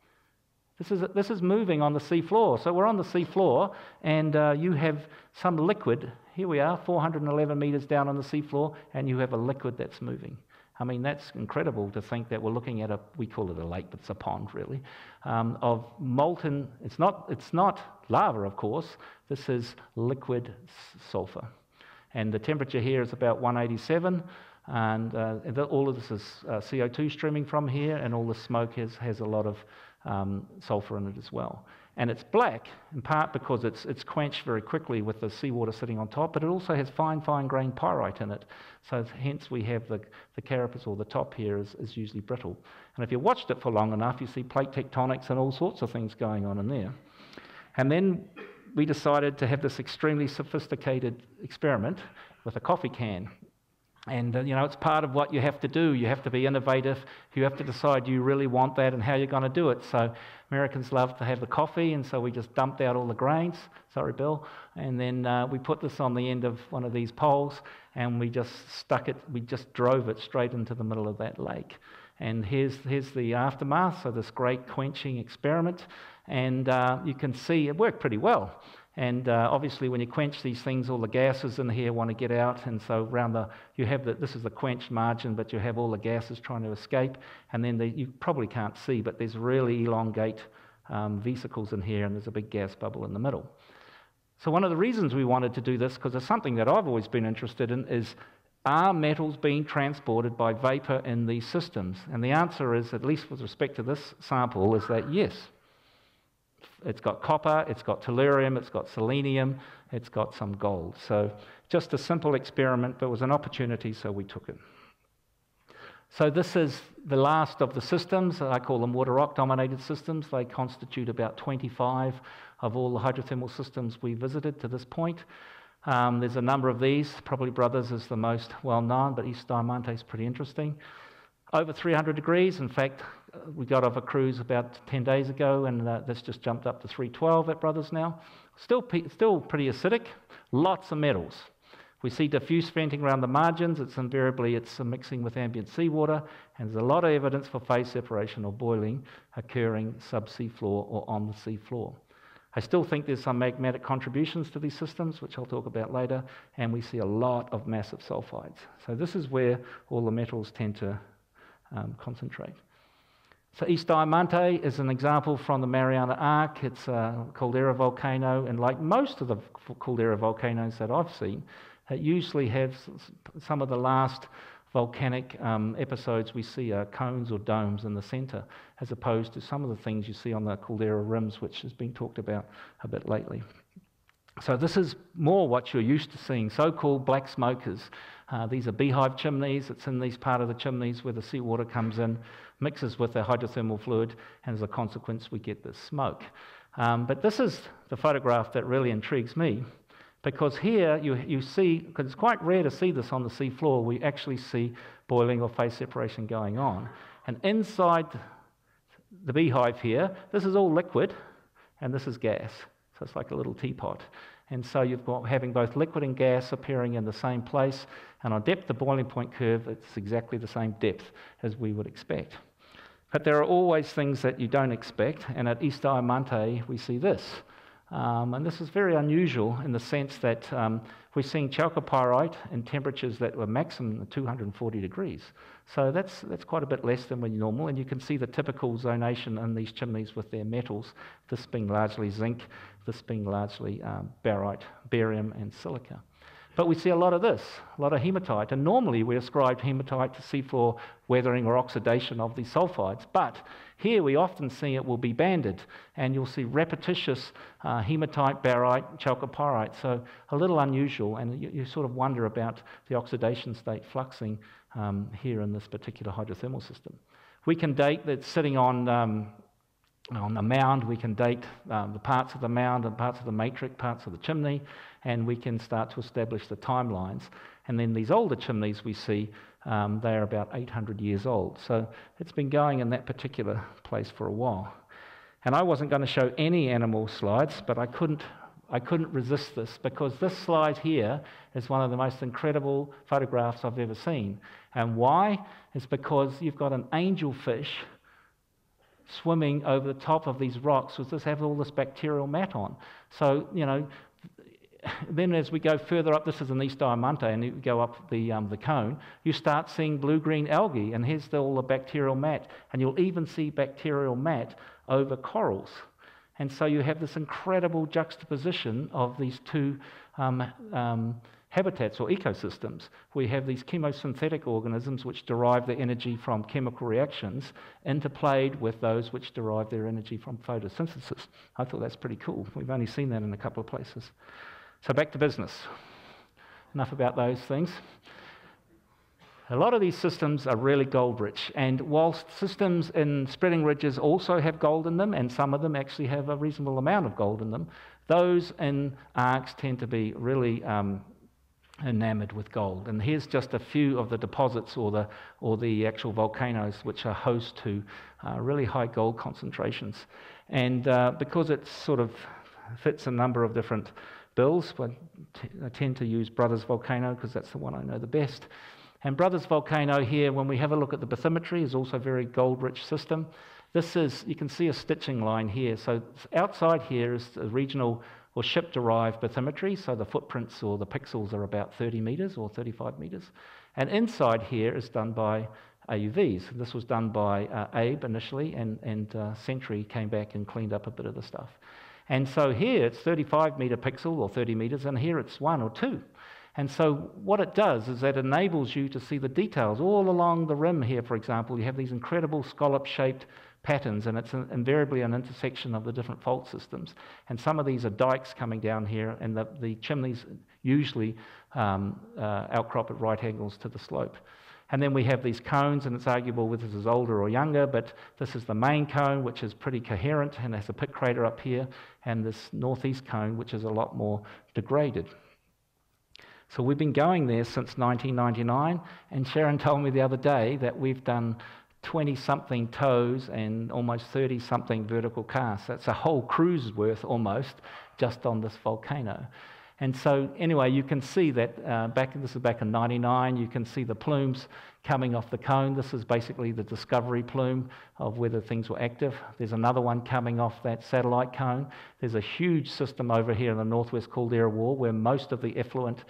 This is moving on the seafloor. So we're on the seafloor, and you have some liquid. Here we are, 411 metres down on the seafloor, and you have a liquid that's moving. I mean, that's incredible to think that we're looking at we call it a lake, but it's a pond, really, of molten, it's not lava, of course. This is liquid sulfur. And the temperature here is about 187, and all of this is CO2 streaming from here, and all the smoke has a lot of sulfur in it as well. And it's black, in part because it's quenched very quickly with the seawater sitting on top, but it also has fine grained pyrite in it. So hence we have the carapace, or the top here, is usually brittle. And if you watched it for long enough, you see plate tectonics and all sorts of things going on in there. And then we decided to have this extremely sophisticated experiment with a coffee can. And, it's part of what you have to do. You have to be innovative. You have to decide you really want that and how you're going to do it. So Americans love to have the coffee, and so we just dumped out all the grains. Sorry, Bill. And then we put this on the end of one of these poles, and we just stuck it, we just drove it straight into the middle of that lake. And here's the aftermath, so this great quenching experiment. And you can see it worked pretty well. And obviously, when you quench these things, all the gases in here want to get out, and so this is the quenched margin, but you have all the gases trying to escape, and then you probably can't see, but there's really elongate vesicles in here, and there's a big gas bubble in the middle. So one of the reasons we wanted to do this, because it's something that I've always been interested in, is are metals being transported by vapor in these systems? And the answer is, at least with respect to this sample, is that yes. It's got copper, it's got tellurium, it's got selenium, it's got some gold. So just a simple experiment, but it was an opportunity, so we took it. So this is the last of the systems. I call them water rock dominated systems. They constitute about 25 of all the hydrothermal systems we visited to this point. There's a number of these. Probably Brothers is the most well known, but East Diamante is pretty interesting. Over 300 degrees. In fact, we got off a cruise about 10 days ago, and that's just jumped up to 312 at Brothers now. Still pretty acidic, lots of metals. We see diffuse venting around the margins. It's mixing with ambient seawater, and there's a lot of evidence for phase separation or boiling occurring sub-sea floor or on the sea floor. I still think there's some magmatic contributions to these systems, which I'll talk about later, and we see a lot of massive sulfides. So this is where all the metals tend to concentrate. So East Diamante is an example from the Mariana Arc. It's a caldera volcano, and like most of the caldera volcanoes that I've seen, it usually has some of the last volcanic episodes we see are cones or domes in the center, as opposed to some of the things you see on the caldera rims, which has been talked about a bit lately. So this is more what you're used to seeing, so-called black smokers. These are beehive chimneys. It's in these part of the chimneys where the seawater comes in, mixes with the hydrothermal fluid, and as a consequence we get this smoke. But this is the photograph that really intrigues me, because here you see, because it's quite rare to see this on the sea floor, we actually see boiling or phase separation going on. And inside the beehive here, this is all liquid, and this is gas. So it's like a little teapot. And so you've got having both liquid and gas appearing in the same place, and on depth, the boiling point curve, it's exactly the same depth as we would expect. But there are always things that you don't expect, and at East Diamante we see this. And this is very unusual in the sense that we're seeing chalcopyrite in temperatures that were maximum 240 degrees. So that's quite a bit less than when normal, and you can see the typical zonation in these chimneys with their metals, this being largely zinc, this being largely barite, barium and silica. But we see a lot of this, a lot of hematite, and normally we ascribe hematite to seafloor weathering or oxidation of these sulfides, but here we often see it will be banded, and you'll see repetitious hematite, barite, chalcopyrite, so a little unusual, and you sort of wonder about the oxidation state fluxing here in this particular hydrothermal system. We can date that sitting on the mound, we can date the parts of the mound and parts of the matrix, parts of the chimney, and we can start to establish the timelines. And then these older chimneys we see, they are about 800 years old. So it's been going in that particular place for a while. And I wasn't going to show any animal slides, but I couldn't resist this, because this slide here is one of the most incredible photographs I've ever seen. And why? It's because you've got an angelfish swimming over the top of these rocks, which just have all this bacterial mat on. So, you know, then as we go further up, this is in East Diamante, and you go up the cone, you start seeing blue-green algae, and here's all the bacterial mat, and you'll even see bacterial mat over corals. And so you have this incredible juxtaposition of these two habitats or ecosystems. We have these chemosynthetic organisms which derive their energy from chemical reactions interplayed with those which derive their energy from photosynthesis. I thought that's pretty cool. We've only seen that in a couple of places. So back to business. Enough about those things. A lot of these systems are really gold rich, and whilst systems in spreading ridges also have gold in them, and some of them actually have a reasonable amount of gold in them, those in arcs tend to be really enamored with gold. And here's just a few of the deposits or the actual volcanoes which are host to really high gold concentrations. And because it sort of fits a number of different bills, I tend to use Brothers Volcano because that's the one I know the best. And Brothers Volcano here, when we have a look at the bathymetry, is also a very gold-rich system. This is, you can see a stitching line here. So outside here is a regional or ship-derived bathymetry, so the footprints or the pixels are about 30 metres or 35 metres. And inside here is done by AUVs. This was done by Abe initially, and Sentry came back and cleaned up a bit of the stuff. And so here it's 35 metre pixel or 30 metres, and here it's 1 or 2. And so what it does is that it enables you to see the details. All along the rim here, for example, you have these incredible scallop-shaped patterns, and it's invariably an intersection of the different fault systems. And some of these are dikes coming down here, and the chimneys usually outcrop at right angles to the slope. And then we have these cones, and it's arguable whether this is older or younger, but this is the main cone, which is pretty coherent and has a pit crater up here, and this northeast cone, which is a lot more degraded. So we've been going there since 1999, and Sharon told me the other day that we've done 20-something tows and almost 30-something vertical casts. That's a whole cruise worth almost just on this volcano. And so anyway, you can see that this is back in 99, you can see the plumes coming off the cone. This is basically the discovery plume of whether things were active. There's another one coming off that satellite cone. There's a huge system over here in the northwest caldera wall where most of the effluent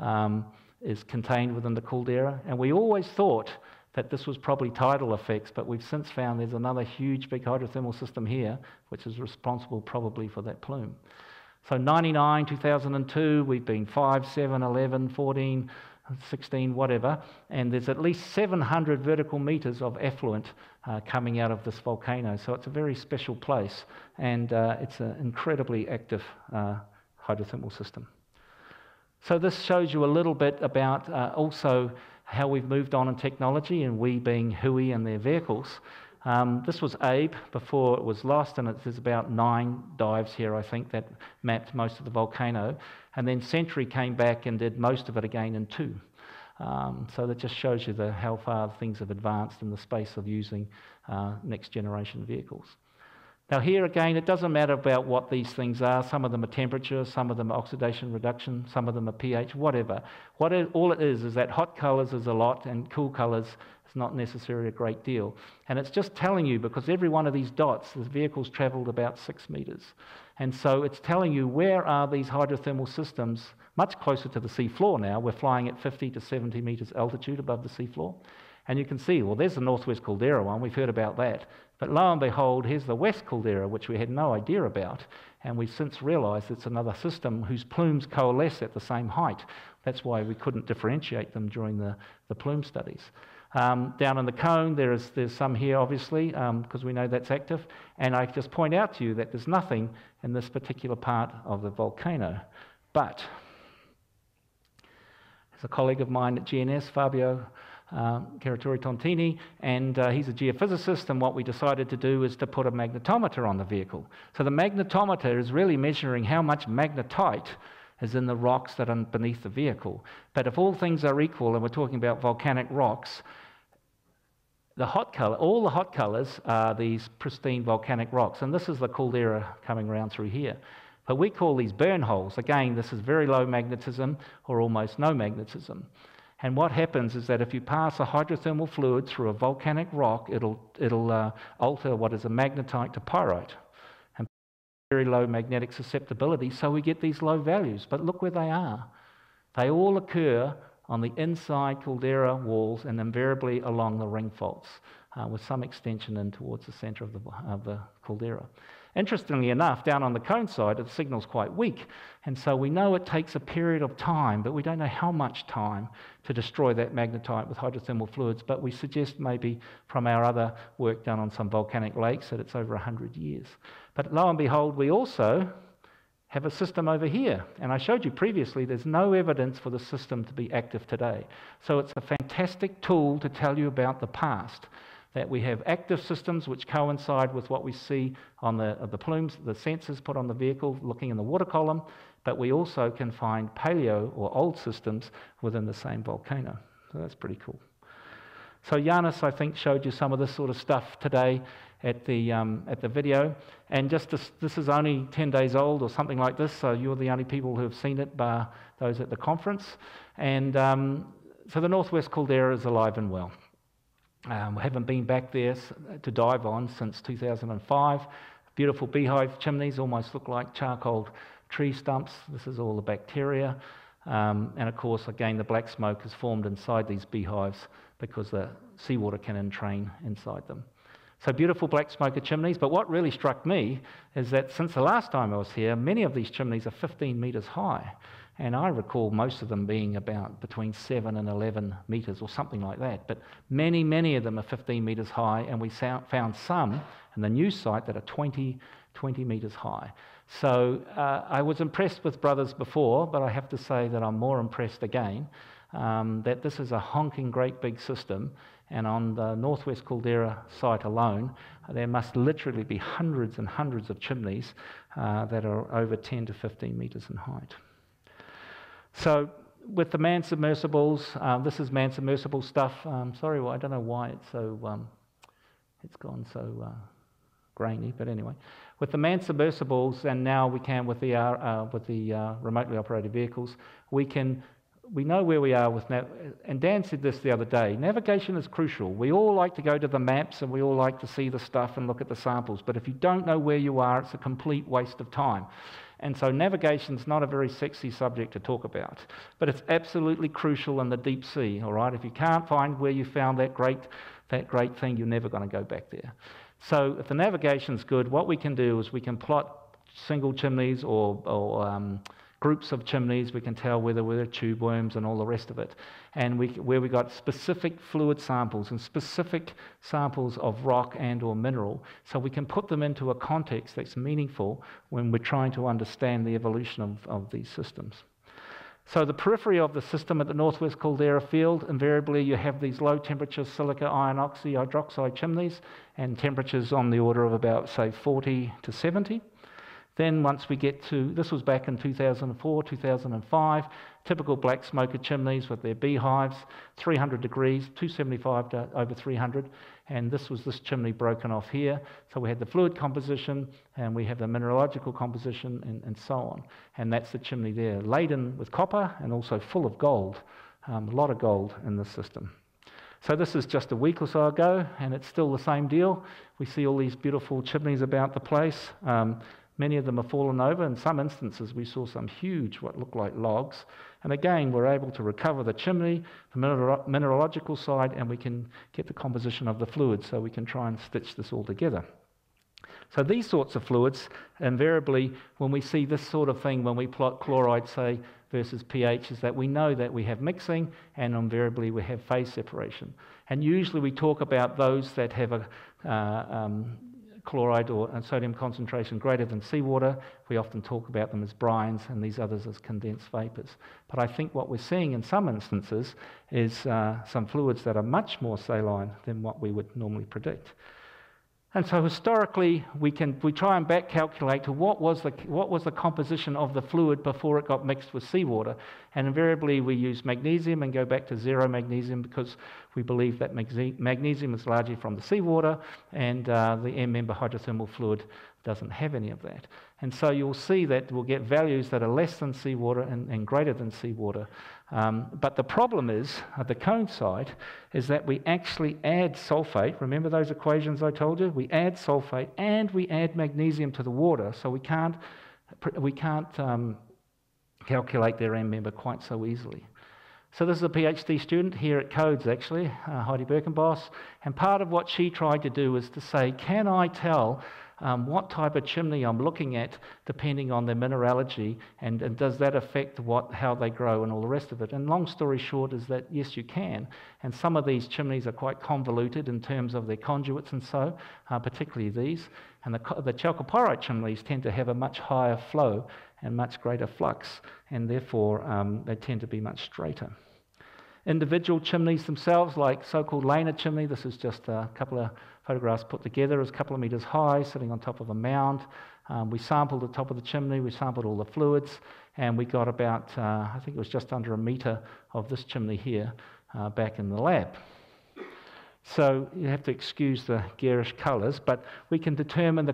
is contained within the caldera. And we always thought that this was probably tidal effects, but we've since found there's another huge big hydrothermal system here which is responsible probably for that plume. So 99, 2002, we've been 5, 7, 11, 14, 16, whatever, and there's at least 700 vertical meters of effluent coming out of this volcano. So it's a very special place, and it's an incredibly active hydrothermal system. So this shows you a little bit about also how we've moved on in technology, and we being Hui and their vehicles. This was Abe before it was lost, and there's about 9 dives here, I think, that mapped most of the volcano. And then Century came back and did most of it again in 2. So that just shows you how far things have advanced in the space of using next generation vehicles. Now here again, it doesn't matter about what these things are. Some of them are temperature, some of them are oxidation reduction, some of them are pH, whatever. All it is that hot colours is a lot and cool colours is not necessarily a great deal. And it's just telling you, because every one of these dots, the vehicle's travelled about 6 metres. And so it's telling you where are these hydrothermal systems much closer to the seafloor now. We're flying at 50 to 70 metres altitude above the seafloor. And you can see, well, there's the northwest caldera one, we've heard about that. But lo and behold, here's the west caldera, which we had no idea about, and we've since realised it's another system whose plumes coalesce at the same height. That's why we couldn't differentiate them during the plume studies. Down in the cone, there's some here, obviously, because we know that's active, and I just point out to you that there's nothing in this particular part of the volcano. But, as a colleague of mine at GNS, Fabio Caratori Tontini, and he's a geophysicist, and what we decided to do is to put a magnetometer on the vehicle. So the magnetometer is really measuring how much magnetite is in the rocks that are beneath the vehicle. But if all things are equal, and we're talking about volcanic rocks, all the hot colours are these pristine volcanic rocks, and this is the caldera coming around through here. But we call these burn holes. Again, this is very low magnetism or almost no magnetism. And what happens is that if you pass a hydrothermal fluid through a volcanic rock, it'll alter what is a magnetite to pyrite. And very low magnetic susceptibility, so we get these low values. But look where they are. They all occur on the inside caldera walls and invariably along the ring faults, with some extension in towards the centre of the caldera. Interestingly enough, down on the cone side, the signal's quite weak, and so we know it takes a period of time, but we don't know how much time to destroy that magnetite with hydrothermal fluids, but we suggest maybe from our other work done on some volcanic lakes that it's over 100 years. But lo and behold, we also have a system over here, and I showed you previously there's no evidence for the system to be active today. So it's a fantastic tool to tell you about the past, that we have active systems which coincide with what we see on the plumes, the sensors put on the vehicle looking in the water column, but we also can find paleo or old systems within the same volcano. So that's pretty cool. So Giannis, I think, showed you some of this sort of stuff today at the video, and just this is only 10 days old or something like this, so you're the only people who have seen it, bar those at the conference. And so the northwest caldera is alive and well. We haven't been back there to dive on since 2005. Beautiful beehive chimneys, almost look like charcoal tree stumps. This is all the bacteria. And of course, again, the black smoke is formed inside these beehives because the seawater can entrain inside them. So beautiful black smoker chimneys, but what really struck me is that since the last time I was here, many of these chimneys are 15 metres high. And I recall most of them being about between 7 and 11 metres or something like that. But many, many of them are 15 metres high, and we found some in the new site that are 20 metres high. So I was impressed with Brothers before, but I have to say that I'm more impressed again, that this is a honking great big system, and on the northwest caldera site alone, there must literally be hundreds and hundreds of chimneys that are over 10 to 15 metres in height. So with the manned submersibles, this is manned submersible stuff. Sorry, well, I don't know why it's so it's gone so grainy, but anyway, with the manned submersibles, and now we can with the remotely operated vehicles, we know where we are with and Dan said this the other day, navigation is crucial. We all like to go to the maps and we all like to see the stuff and look at the samples, but if you don't know where you are, it's a complete waste of time. And so navigation's not a very sexy subject to talk about, but it's absolutely crucial in the deep sea, all right? If you can't find where you found that great thing, you're never going to go back there. So if the navigation's good, what we can do is we can plot single chimneys or groups of chimneys. We can tell whether they're tube worms and all the rest of it. And where we got specific fluid samples and specific samples of rock and or mineral, so we can put them into a context that's meaningful when we're trying to understand the evolution of these systems. So the periphery of the system at the northwest caldera field, invariably you have these low temperature silica iron hydroxide chimneys and temperatures on the order of about, say, 40 to 70. Then once we get to, this was back in 2004, 2005, typical black smoker chimneys with their beehives, 300 degrees, 275 to over 300, and this was this chimney broken off here. So we had the fluid composition, and we have the mineralogical composition, and so on. And that's the chimney there, laden with copper and also full of gold, a lot of gold in this system. So this is just a week or so ago, and it's still the same deal. We see all these beautiful chimneys about the place. Many of them have fallen over. In some instances, we saw some huge, what looked like logs. And again, we're able to recover the chimney, the mineralogical side, and we can get the composition of the fluid, so we can try and stitch this all together. So these sorts of fluids, invariably, when we see this sort of thing, when we plot chloride, say, versus pH, is that we know that we have mixing, and invariably we have phase separation. And usually we talk about those that have a chloride or sodium concentration greater than seawater. We often talk about them as brines and these others as condensed vapors. But I think what we're seeing in some instances is some fluids that are much more saline than what we would normally predict. And so historically, we try and back calculate to what was the composition of the fluid before it got mixed with seawater. And invariably, we use magnesium and go back to zero magnesium because we believe that magnesium is largely from the seawater, and the M-member hydrothermal fluid doesn't have any of that. And so you'll see that we'll get values that are less than seawater and greater than seawater. But the problem is, at the cone side, is that we actually add sulfate. Remember those equations I told you? We add sulfate and we add magnesium to the water, so we can't calculate their M-member quite so easily. So this is a PhD student here at Codes, actually, Heidi Birkenboss, and part of what she tried to do is to say, can I tell what type of chimney I'm looking at depending on their mineralogy, and does that affect how they grow and all the rest of it? And long story short is that yes, you can. And some of these chimneys are quite convoluted in terms of their conduits and so, particularly these. And the chalcopyrite chimneys tend to have a much higher flow and much greater flux, and therefore they tend to be much straighter. Individual chimneys themselves, like so-called Lena chimney, this is just a couple of photographs put together, is a couple of meters high, sitting on top of a mound. We sampled the top of the chimney, we sampled all the fluids, and we got about, I think it was just under a meter of this chimney here back in the lab. So you have to excuse the garish colours, but we can determine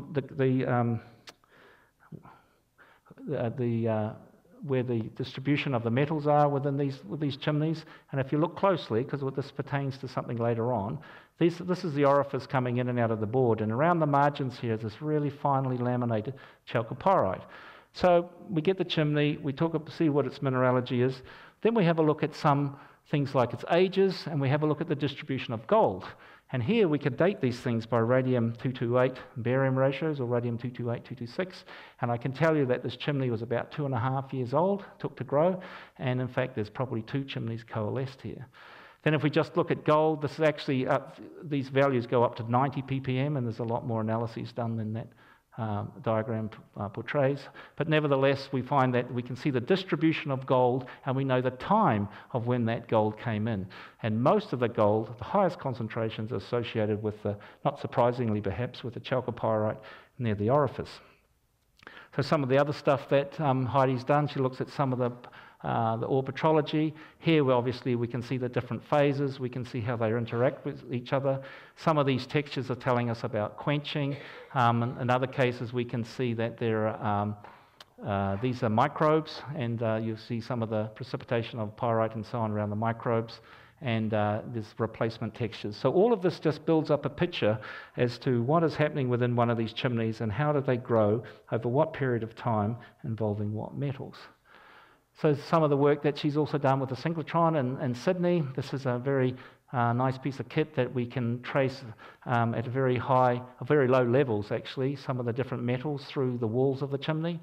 where the distribution of the metals are within these chimneys. And if you look closely, because this pertains to something later on, this is the orifice coming in and out of the board, and around the margins here is this really finely laminated chalcopyrite. So we get the chimney, we see what its mineralogy is, then we have a look at some things like its ages, and we have a look at the distribution of gold. And here we could date these things by radium-228 barium ratios, or radium-228, 226. And I can tell you that this chimney was about 2.5 years old, took to grow, and in fact there's probably 2 chimneys coalesced here. Then if we just look at gold, this is actually, these values go up to 90 ppm, and there's a lot more analyses done than that diagram portrays. But nevertheless, we find that we can see the distribution of gold, and we know the time of when that gold came in. And most of the gold, the highest concentrations, are associated with, not surprisingly perhaps, with the chalcopyrite near the orifice. So some of the other stuff that Heidi's done, she looks at some of the ore petrology. Here, obviously, we can see the different phases. We can see how they interact with each other. Some of these textures are telling us about quenching. In other cases, we can see that these are microbes, and you'll see some of the precipitation of pyrite and so on around the microbes, and there's replacement textures. So all of this just builds up a picture as to what is happening within one of these chimneys and how do they grow over what period of time involving what metals. So some of the work that she's also done with the synchrotron in Sydney. This is a very nice piece of kit that we can trace at very low levels, actually, some of the different metals through the walls of the chimney.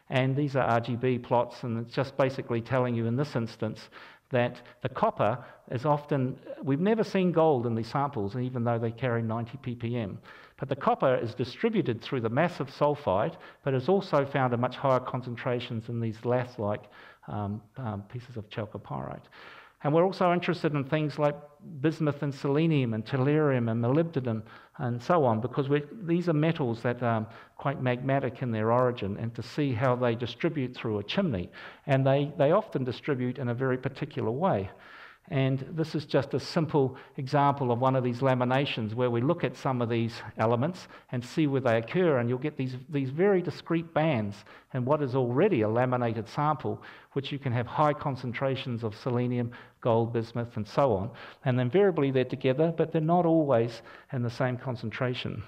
And these are RGB plots, and it's just basically telling you in this instance that the copper is often, we've never seen gold in these samples, even though they carry 90 ppm. But the copper is distributed through the massive sulfide, but is also found in much higher concentrations in these lath-like pieces of chalcopyrite. And we're also interested in things like bismuth and selenium and tellurium and molybdenum and so on, because these are metals that are quite magmatic in their origin, and to see how they distribute through a chimney. And they often distribute in a very particular way. And this is just a simple example of one of these laminations where we look at some of these elements and see where they occur, and you'll get these very discrete bands in what is already a laminated sample, which you can have high concentrations of selenium, gold, bismuth, and so on. And invariably they're together, but they're not always in the same concentration.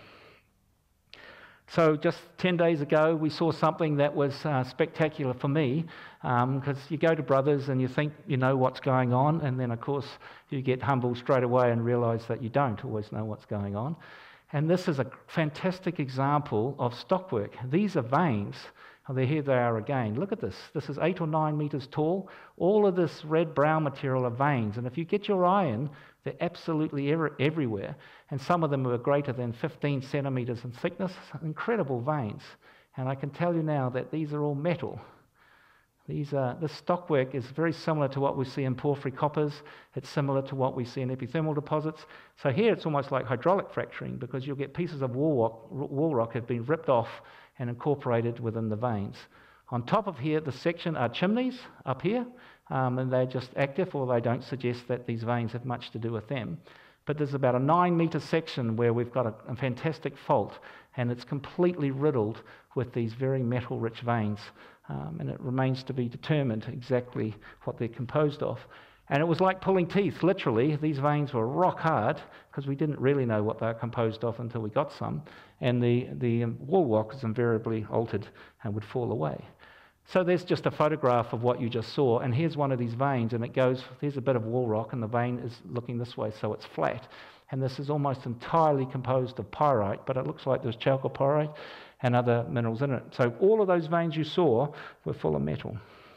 So just 10 days ago, we saw something that was spectacular for me, because you go to Brothers and you think you know what's going on, and then, of course, you get humbled straight away and realise that you don't always know what's going on. And this is a fantastic example of stockwork. These are veins. Oh, here they are again. Look at this. This is 8 or 9 metres tall. All of this red-brown material are veins, and if you get your eye in, they're absolutely everywhere, and some of them are greater than 15 centimetres in thickness. Incredible veins. And I can tell you now that these are all metal. This stockwork is very similar to what we see in porphyry coppers. It's similar to what we see in epithermal deposits. So here it's almost like hydraulic fracturing, because you'll get pieces of wall rock have been ripped off and incorporated within the veins. On top of here, the section are chimneys up here, and they're just active, or they don't suggest that these veins have much to do with them. But there's about a 9-metre section where we've got a fantastic fault, and it's completely riddled with these very metal-rich veins, and it remains to be determined exactly what they're composed of. And it was like pulling teeth, literally. These veins were rock hard, because we didn't really know what they were composed of until we got some, and the wall rock is invariably altered and would fall away. So there's just a photograph of what you just saw, and here's one of these veins, and it goes, there's a bit of wall rock, and the vein is looking this way, so it's flat. And this is almost entirely composed of pyrite, but it looks like there's chalcopyrite and other minerals in it. So all of those veins you saw were full of metal.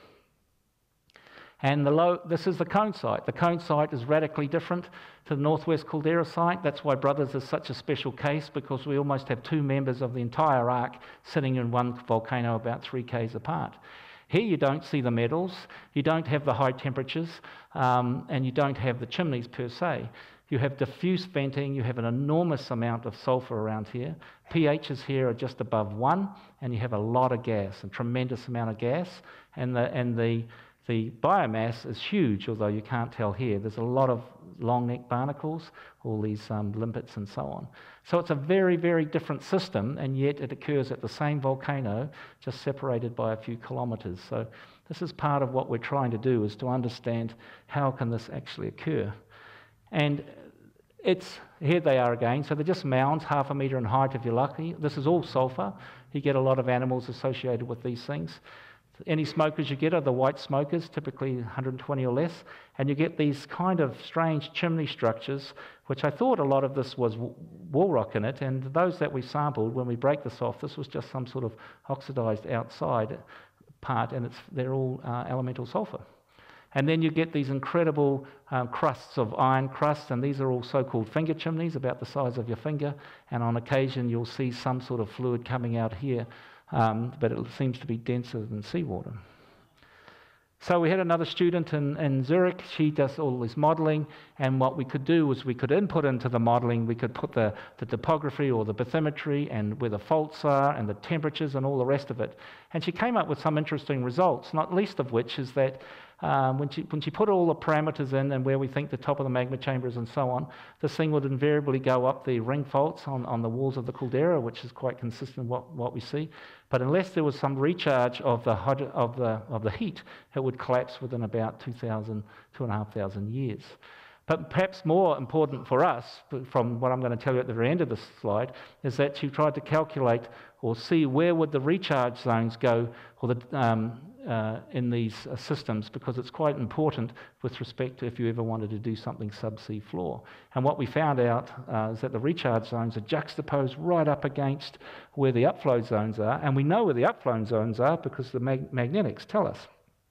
And this is the cone site. The cone site is radically different to the northwest caldera site. That's why Brothers is such a special case, because we almost have 2 members of the entire arc sitting in one volcano about 3 k's apart. Here you don't see the metals, you don't have the high temperatures, and you don't have the chimneys per se. You have diffuse venting, you have an enormous amount of sulfur around here. pHs here are just above 1, and you have a lot of gas, a tremendous amount of gas, and the biomass is huge, although you can't tell here. There's a lot of long-necked barnacles, all these limpets and so on. So it's a very, very different system, and yet it occurs at the same volcano, just separated by a few kilometres. So this is part of what we're trying to do, is to understand how can this actually occur. And here they are again. So they're just mounds, 1/2 metre in height if you're lucky. This is all sulphur. You get a lot of animals associated with these things. Any smokers you get are the white smokers, typically 120 or less, and you get these kind of strange chimney structures, which I thought a lot of this was wall rock in it, and those that we sampled, when we break this off, this was just some sort of oxidized outside part, and they're all elemental sulfur. And then you get these incredible crusts of iron crust, and these are all so-called finger chimneys, about the size of your finger, and on occasion you'll see some sort of fluid coming out here, but it seems to be denser than seawater. So we had another student in Zurich. She does all this modelling, and what we could do was we could input into the modelling, we could put the topography or the bathymetry and where the faults are and the temperatures and all the rest of it. And she came up with some interesting results, not least of which is that when she put all the parameters in and where we think the top of the magma chamber is and so on, this thing would invariably go up the ring faults on the walls of the caldera, which is quite consistent with what we see. But unless there was some recharge of the heat, it would collapse within about 2,500 years. But perhaps more important for us, from what I'm going to tell you at the very end of this slide, is that she tried to calculate or see where would the recharge zones go, or in these systems, because it's quite important with respect to if you ever wanted to do something subsea floor. And what we found out is that the recharge zones are juxtaposed right up against where the upflow zones are, and we know where the upflow zones are because the magnetics tell us.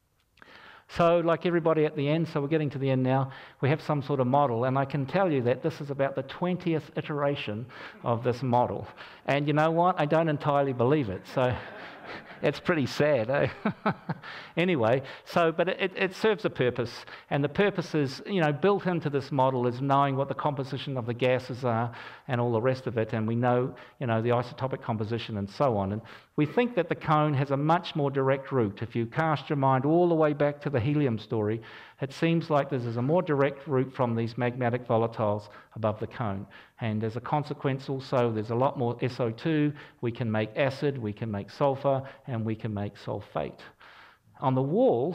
So like everybody at the end, so we're getting to the end now, we have some sort of model, and I can tell you that this is about the 20th iteration of this model. And you know what? I don't entirely believe it, so it's pretty sad, eh? Anyway, so, but it serves a purpose, and the purpose is, you know, built into this model is knowing what the composition of the gases are and all the rest of it, and we know, you know, the isotopic composition and so on. And we think that the cone has a much more direct route. If you cast your mind all the way back to the helium story, it seems like there's a more direct route from these magmatic volatiles above the cone. And as a consequence also, there's a lot more SO2. We can make acid, we can make sulfur, and we can make sulfate. On the walls,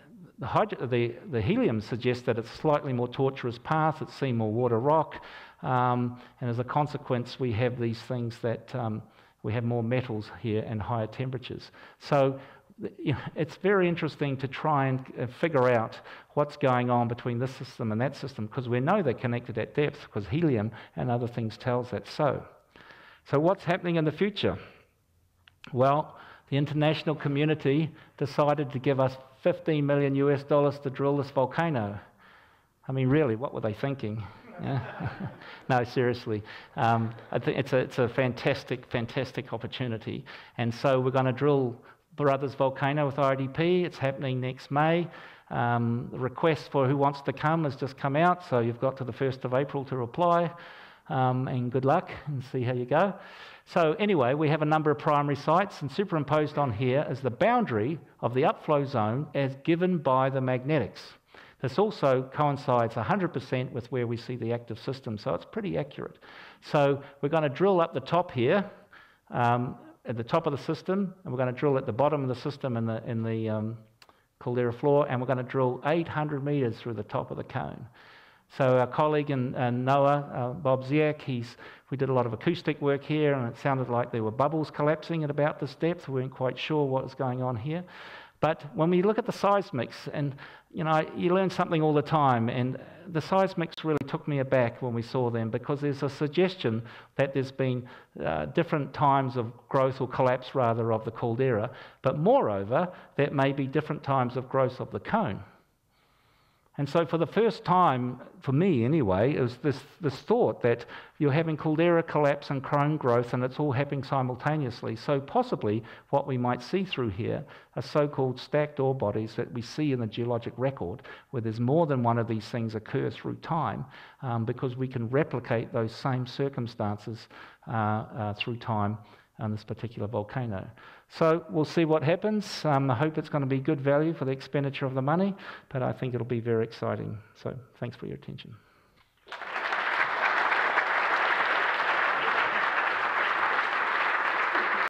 the helium suggests that it's a slightly more tortuous path, it's seen more water rock, and as a consequence, we have these things that we have more metals here and higher temperatures. So it's very interesting to try and figure out what's going on between this system and that system, because we know they're connected at depth, because helium and other things tells that so. So what's happening in the future? Well, the international community decided to give us $15 million to drill this volcano. I mean, really, what were they thinking? Yeah. No, seriously. I think it's a fantastic, fantastic opportunity. And so we're going to drill Brothers Volcano with IDP. It's happening next May. The request for who wants to come has just come out, so you've got to the 1st of April to apply. And good luck, and see how you go. So anyway, we have a number of primary sites, and superimposed on here is the boundary of the upflow zone as given by the magnetics. This also coincides 100% with where we see the active system, so it's pretty accurate. So we're going to drill up the top here, at the top of the system, and we're going to drill at the bottom of the system in the caldera floor, and we're going to drill 800 meters through the top of the cone. So our colleague in NOAA, Bob Ziak, we did a lot of acoustic work here, and it sounded like there were bubbles collapsing at about this depth. We weren't quite sure what was going on here. But when we look at the seismics, and you know, you learn something all the time, and the seismics really took me aback when we saw them, because there's a suggestion that there's been different times of growth, or collapse rather, of the caldera, but moreover, there may be different times of growth of the cone. And so for the first time, for me anyway, it was this thought that you're having caldera collapse and cone growth, and it's all happening simultaneously. So possibly what we might see through here are so-called stacked ore bodies that we see in the geologic record, where there's more than one of these things occur through time, because we can replicate those same circumstances through time on this particular volcano. So we'll see what happens. I hope it's going to be good value for the expenditure of the money, but I think it'll be very exciting. So thanks for your attention.